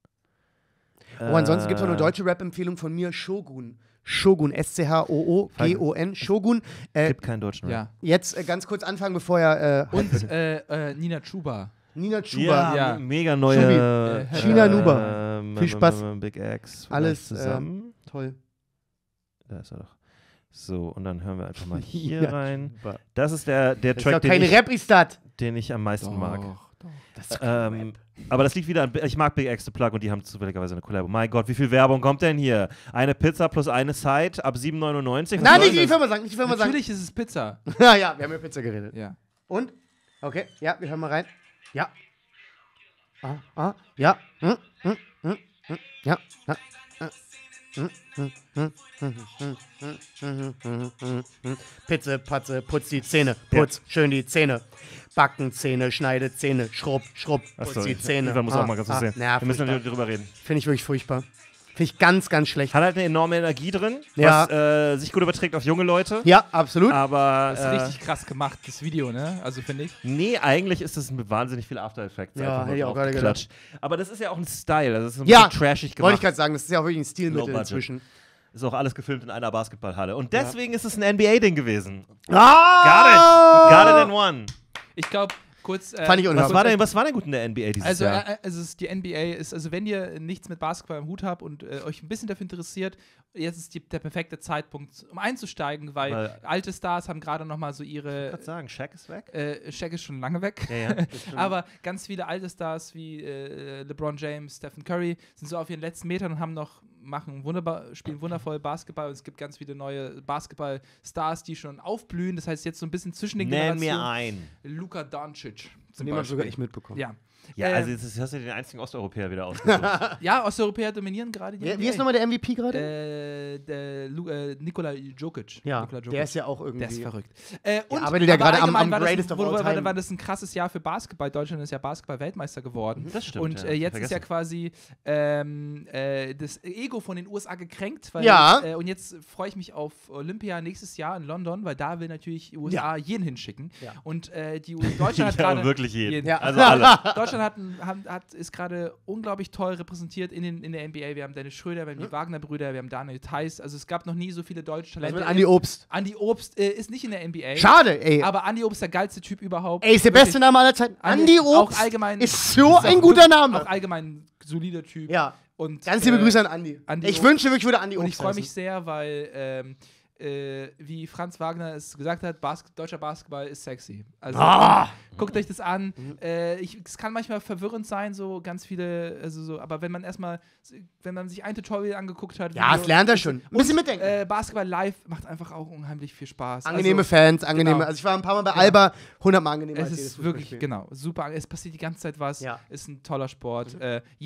Oh, ansonsten gibt es noch eine deutsche Rap-Empfehlung von mir, Shogun. Shogun, S-C-H-O-O-G-O-N, Shogun. Gibt keinen deutschen Rap. Ja. Jetzt ganz kurz anfangen, bevor er... Und Nina Chuba. Nina Chuba. Ja. Mega neue. Schubi. China Nuba. Viel Spaß. Big X. vielleicht Alles zusammen. Toll. Da ist er doch. So, und dann hören wir einfach mal hier Ja, rein. Chuba. Das ist der Das ist Track, doch keine Rap, ist das. den ich am meisten mag. Doch. Das ist doch keine Rap. Aber das liegt wieder an, ich mag Big X The Plug und die haben zufälligerweise eine Collabo. Mein Gott, wie viel Werbung kommt denn hier? Eine Pizza plus eine Side ab 7,99. Was Nein, soll nicht die das? Firma sagen, nicht die Firma sagen. Natürlich ist es Pizza. Ja, ja, wir haben über Pizza geredet. Ja. Und? Okay, ja, wir hören mal rein. Ja. Ja. Ja. Pizze, Patze, putz die Zähne, putz schön die Zähne. Backen Zähne, schneide Zähne, schrubb, putz Achso, die Zähne. Ivan muss auch mal ganz kurz sehen. Ja, Wir müssen furchtbar. natürlich drüber reden. Finde ich wirklich furchtbar. Finde ich ganz, ganz schlecht. Hat halt eine enorme Energie drin, Ja. was sich gut überträgt auf junge Leute. Ja, absolut. Aber Das ist richtig krass gemacht, das Video, ne? Also finde ich. nee, eigentlich ist das mit wahnsinnig viel After Effects. Ja, einfach hätte ich nur auch gerade draufgeklatscht. Aber das ist ja auch ein Style. Also das ist ein Ja, bisschen trashig wollte gemacht. ich gerade sagen, das ist ja auch wirklich ein Stilmittel Low budget. inzwischen. Ist auch alles gefilmt in einer Basketballhalle. Und deswegen ist es ein NBA-Ding gewesen. Ah! Got it in one. Ich glaube, kurz. Fand ich Was war denn gut in der NBA dieses Also, Jahr? die NBA ist, also wenn ihr nichts mit Basketball im Hut habt und euch ein bisschen dafür interessiert, jetzt ist der perfekte Zeitpunkt, um einzusteigen, weil alte Stars haben gerade noch mal so Ich ihre. würde sagen, Shaq ist weg. Shaq ist schon lange weg. Ja, ja. Aber ganz viele alte Stars wie LeBron James, Stephen Curry sind so auf ihren letzten Metern und spielen wundervoll Basketball und es gibt ganz viele neue Basketball-Stars, die schon aufblühen. Das heißt jetzt so ein bisschen zwischen den Nenn mir Generationen. einen. Luka Doncic zum Den habe Beispiel. sogar ich mitbekommen. Ja. Ja, also jetzt hast du den einzigen Osteuropäer wieder ausgesucht. Ja, Osteuropäer dominieren gerade die NBA. Wie ist nochmal der MVP gerade? Nikola Jokic. Ja, Nikola Jokic. der ist ja auch irgendwie. Der ist verrückt. arbeitet ja gerade am allgemein war Greatest of all time. war das ein krasses Jahr für Basketball. Deutschland ist ja Basketball-Weltmeister geworden. Das stimmt, Und ja, jetzt ist ja vergessen. quasi das Ego von den USA gekränkt. Weil Ja. und jetzt freue ich mich auf Olympia nächstes Jahr in London, weil da will natürlich die USA jeden hinschicken. Ja. Und Deutschland hat Ja, gerade. wirklich jeden. Ja. Also alle. Deutschland ist gerade unglaublich toll repräsentiert in der NBA. Wir haben Dennis Schröder, wir haben die Wagner-Brüder, wir haben Daniel Theiss. Also es gab noch nie so viele deutsche Was Talente. mit Andi Obst. Andi Obst ist nicht in der NBA. Schade, ey. Aber Andi Obst der geilste Typ überhaupt. Ey, ist der beste Name aller Zeiten. Andi Auch Obst allgemein ist so ein guter Auch Name. allgemein ein solider Typ. Ja. Und, Ganz liebe Grüße an Andi. Andi Ich Obst. wünsche wirklich, ich würde Andi Und Obst ich freue mich heißen. sehr, weil wie Franz Wagner es gesagt hat, deutscher Basketball ist sexy. Also guckt euch das an. Es kann manchmal verwirrend sein, so ganz viele, also so, aber wenn man sich ein Tutorial angeguckt hat. Ja, das lernt er schon. Ein bisschen mitdenken. Basketball live macht einfach auch unheimlich viel Spaß. Angenehme also, Fans, angenehme. genau. Also ich war ein paar Mal bei Alba, 100 Mal angenehmer Es als jedes ist wirklich, Fußballspiel. genau, super. Es passiert die ganze Zeit was. Ja. Ist ein toller Sport. Jetzt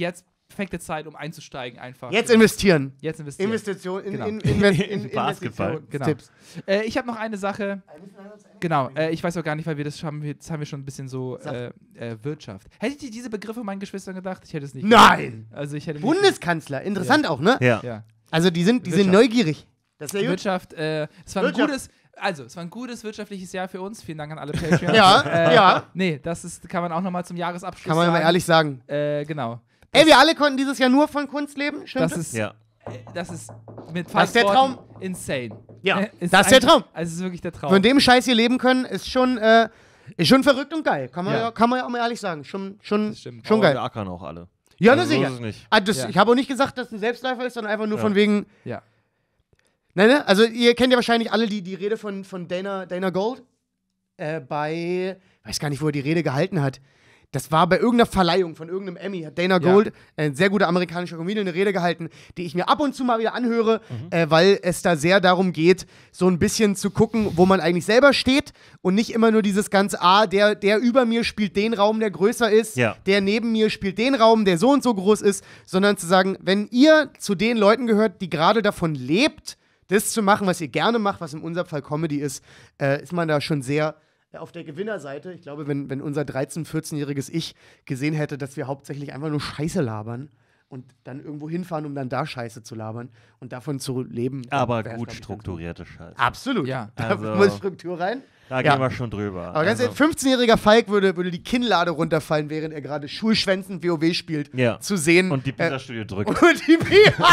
perfekte Zeit, um einzusteigen einfach. Jetzt investieren. Jetzt investieren. Investition in Genau. Basketball. Genau. Tipps. Ich habe noch eine Sache. Genau, ich weiß auch gar nicht, weil jetzt haben wir schon ein bisschen so Wirtschaft. Hättet ihr diese Begriffe meinen Geschwistern gedacht? Ich hätte es nicht. Nein! Also ich hätte nicht. Bundeskanzler, interessant auch, ne? Ja. Ja. Also die sind Wirtschaft. neugierig. Das ist ja gut. Wirtschaft, es war ein gutes wirtschaftliches Jahr für uns. Vielen Dank an alle Patreons. Ja. Nee, kann man auch nochmal zum Jahresabschluss Kann man mal sagen. ehrlich sagen. Genau. Ey, wir alle konnten dieses Jahr nur von Kunst leben, stimmt Das ist, Ja. das ist mit Das ist der Worten Traum. insane. Ja, Ist das ist der einfach- Traum. Also es ist wirklich der Traum. Von dem Scheiß hier leben können, ist schon verrückt und geil. Kann man Ja. ja auch mal ehrlich sagen. Schon Das stimmt. geil. Wir ackern auch alle. Ja, das Also so sicher. ist es nicht. Ja. Ich habe auch nicht gesagt, dass es ein Selbstläufer ist, sondern einfach nur Ja. von wegen. Ja. Ne? Also, ihr kennt ja wahrscheinlich alle die Rede von Dana Gold. Weiß gar nicht, wo er die Rede gehalten hat. Das war bei irgendeiner Verleihung von irgendeinem Emmy. Hat Dana Gold, ein sehr guter amerikanischer Comedian, eine Rede gehalten, die ich mir ab und zu mal wieder anhöre, weil es da sehr darum geht, so ein bisschen zu gucken, wo man eigentlich selber steht und nicht immer nur dieses ganze, der über mir spielt den Raum, der größer ist, Ja. der neben mir spielt den Raum, der so und so groß ist, sondern zu sagen, wenn ihr zu den Leuten gehört, die gerade davon lebt, das zu machen, was ihr gerne macht, was in unserem Fall Comedy ist man da schon sehr auf der Gewinnerseite. Ich glaube, wenn unser 13-, 14-jähriges Ich gesehen hätte, dass wir hauptsächlich einfach nur Scheiße labern und dann irgendwo hinfahren, um dann da Scheiße zu labern und davon zu leben. Aber wär's, gut glaub ich, strukturierte Scheiße. Absolut. Ja. Da Also- muss Struktur rein. Da Ja. gehen wir schon drüber. Aber ganz ehrlich, 15-jähriger Falk würde die Kinnlade runterfallen, während er gerade schulschwänzend WoW spielt, Ja. zu sehen. Und die Pizza-Studio drückt. und die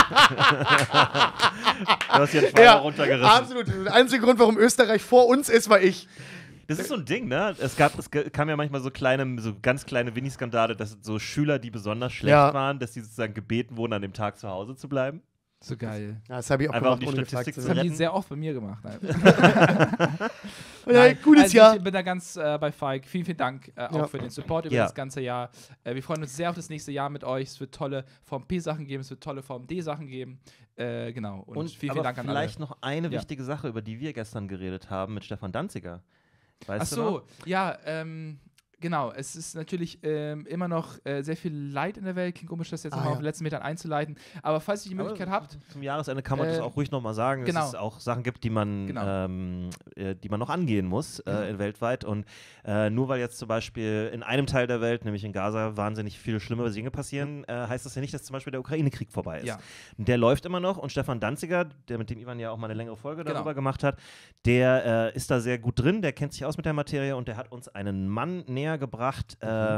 Du hast jetzt Pfeiler runtergerissen. absolut. Der einzige Grund, warum Österreich vor uns ist, war ich. Das ist so ein Ding, ne? Es kam ja manchmal so ganz kleine Winnie-Skandale, dass so Schüler, die besonders schlecht Ja. waren, dass die sozusagen gebeten wurden, an dem Tag zu Hause zu bleiben. So geil. Ja, das habe ich auch Einfach um gemacht, die ohne Statistik gefragt zu zu Das haben werden. die sehr oft bei mir gemacht. Nein. Ja, gutes also Jahr. Ich bin da ganz bei Falk. Vielen, vielen Dank auch Ja. für den Support über Ja. das ganze Jahr. Wir freuen uns sehr auf das nächste Jahr mit euch. Es wird tolle Form P-Sachen geben, es wird tolle Form D-Sachen geben. Genau. Und vielen, vielen Dank an alle. vielleicht noch eine Ja. wichtige Sache, über die wir gestern geredet haben mit Stefan Danziger. Weißt Ach du so, noch? ja, genau. Es ist natürlich immer noch sehr viel Leid in der Welt. Klingt komisch, das jetzt nochmal ja. auf den letzten Metern einzuleiten. Aber falls ihr die Möglichkeit habt, Zum Jahresende kann man das auch ruhig nochmal sagen, genau. dass es auch Sachen gibt, die man noch angehen muss weltweit. Und nur weil jetzt zum Beispiel in einem Teil der Welt, nämlich in Gaza, wahnsinnig viele schlimme Dinge passieren, heißt das ja nicht, dass zum Beispiel der Ukraine-Krieg vorbei ist. Ja. Und der läuft immer noch. Und Stefan Danziger, der mit dem Ivan ja auch mal eine längere Folge Genau. darüber gemacht hat, der ist da sehr gut drin, der kennt sich aus mit der Materie und der hat uns einen Mann näher gebracht,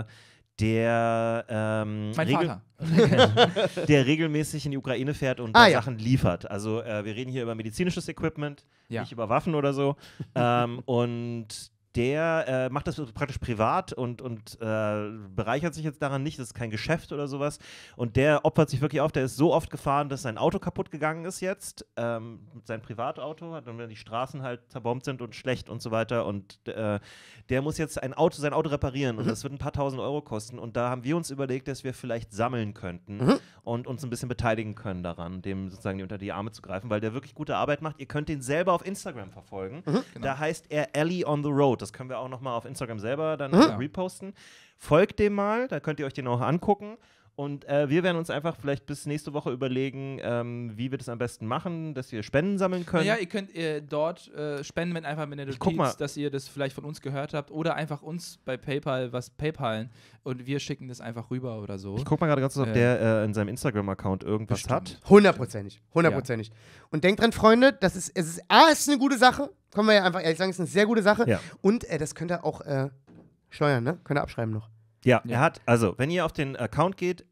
der mein Vater. der regelmäßig in die Ukraine fährt und Ah, da ja. Sachen Sachen liefert. Also wir reden hier über medizinisches Equipment, Ja. nicht über Waffen oder so. Und der macht das praktisch privat und bereichert sich jetzt daran nicht, das ist kein Geschäft oder sowas. Und der opfert sich wirklich auf, der ist so oft gefahren, dass sein Auto kaputt gegangen ist jetzt, sein Privatauto, und wenn die Straßen halt zerbombt sind und schlecht und so weiter. Und der muss jetzt sein Auto reparieren und das wird ein paar tausend Euro kosten. Und da haben wir uns überlegt, dass wir vielleicht sammeln könnten und uns ein bisschen beteiligen können daran, dem sozusagen unter die Arme zu greifen, weil der wirklich gute Arbeit macht. Ihr könnt ihn selber auf Instagram verfolgen. Da heißt er Alley on the Road. Das können wir auch nochmal auf Instagram selber dann reposten. Folgt dem mal, da könnt ihr euch den auch angucken. Und wir werden uns einfach vielleicht bis nächste Woche überlegen, wie wir das am besten machen, dass wir Spenden sammeln können. Ja, ihr könnt dort spenden mit einfach mit der guck mal. Notiz, dass ihr das vielleicht von uns gehört habt oder einfach uns bei PayPal was PayPalen und wir schicken das einfach rüber oder so. Ich guck mal gerade ganz kurz, ob der in seinem Instagram-Account irgendwas Bestimmt. hat. Hundertprozentig. Und denkt dran, Freunde, es ist eine gute Sache. Können wir ja einfach ehrlich sagen, es ist eine sehr gute Sache. Ja. Und das könnt ihr auch steuern, ne? Könnt ihr abschreiben noch. Ja, Ja. er hat, also, wenn ihr auf den Account geht,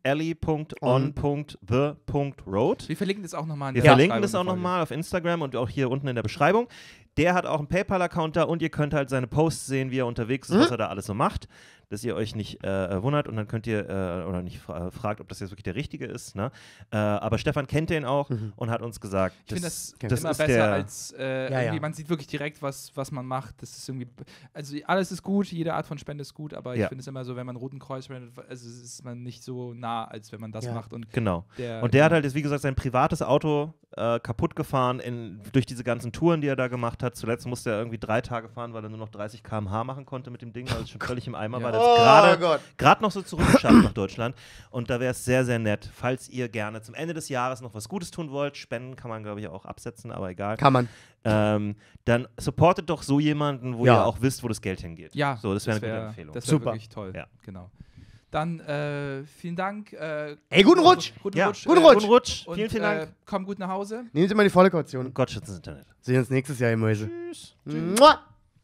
alley.on.the.road. Wir verlinken das auch nochmal in Wir der verlinken das auch Beschreibung der Folge. nochmal auf Instagram und auch hier unten in der Beschreibung. Der hat auch einen PayPal-Account da und ihr könnt halt seine Posts sehen, wie er unterwegs ist, was er da alles so macht, dass ihr euch nicht wundert und dann könnt ihr, oder nicht fragt, ob das jetzt wirklich der Richtige ist. Ne? Aber Stefan kennt den auch und hat uns gesagt, Ich finde das das immer ist besser der, als irgendwie, ja. man sieht wirklich direkt, was man macht. Das ist irgendwie, also alles ist gut, jede Art von Spende ist gut, aber ich Ja. finde es immer so, wenn man Roten Kreuz spendet, also ist man nicht so nah, als wenn man das Ja. macht. Und Genau. der, Und der hat halt jetzt, wie gesagt, sein privates Auto kaputt gefahren durch diese ganzen Touren, die er da gemacht hat. Zuletzt musste er irgendwie 3 Tage fahren, weil er nur noch 30 km/h machen konnte mit dem Ding, weil es schon völlig im Eimer war. Oh Gerade noch so zurückgeschafft nach Deutschland. Und da wäre es sehr, sehr nett, falls ihr gerne zum Ende des Jahres noch was Gutes tun wollt. Spenden kann man, glaube ich, auch absetzen, aber egal. Kann man. Dann supportet doch so jemanden, wo ihr auch wisst, wo das Geld hingeht. Ja, so, das wäre eine gute Empfehlung. Das wäre Super. wirklich toll. Ja. Genau. Dann vielen Dank. Ey, guten Rutsch! Guten Rutsch. Guten Rutsch! Guten Rutsch. Und, Vielen Dank. Komm gut nach Hause. Nehmt Sie mal die volle Kaution. Gott schütze das Internet. Sehen uns nächstes Jahr, ihr Mäuse. Tschüss. Mua.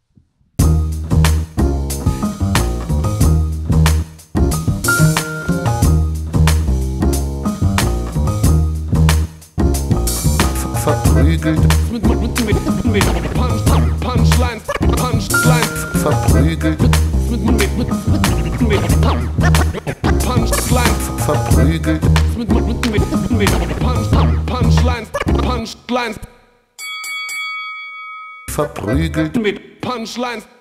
Verprügelt, Punchline, Punchline, verprügelt, Punchline, verprügelt, Punchline, Punchline, verprügelt. mit Punchline.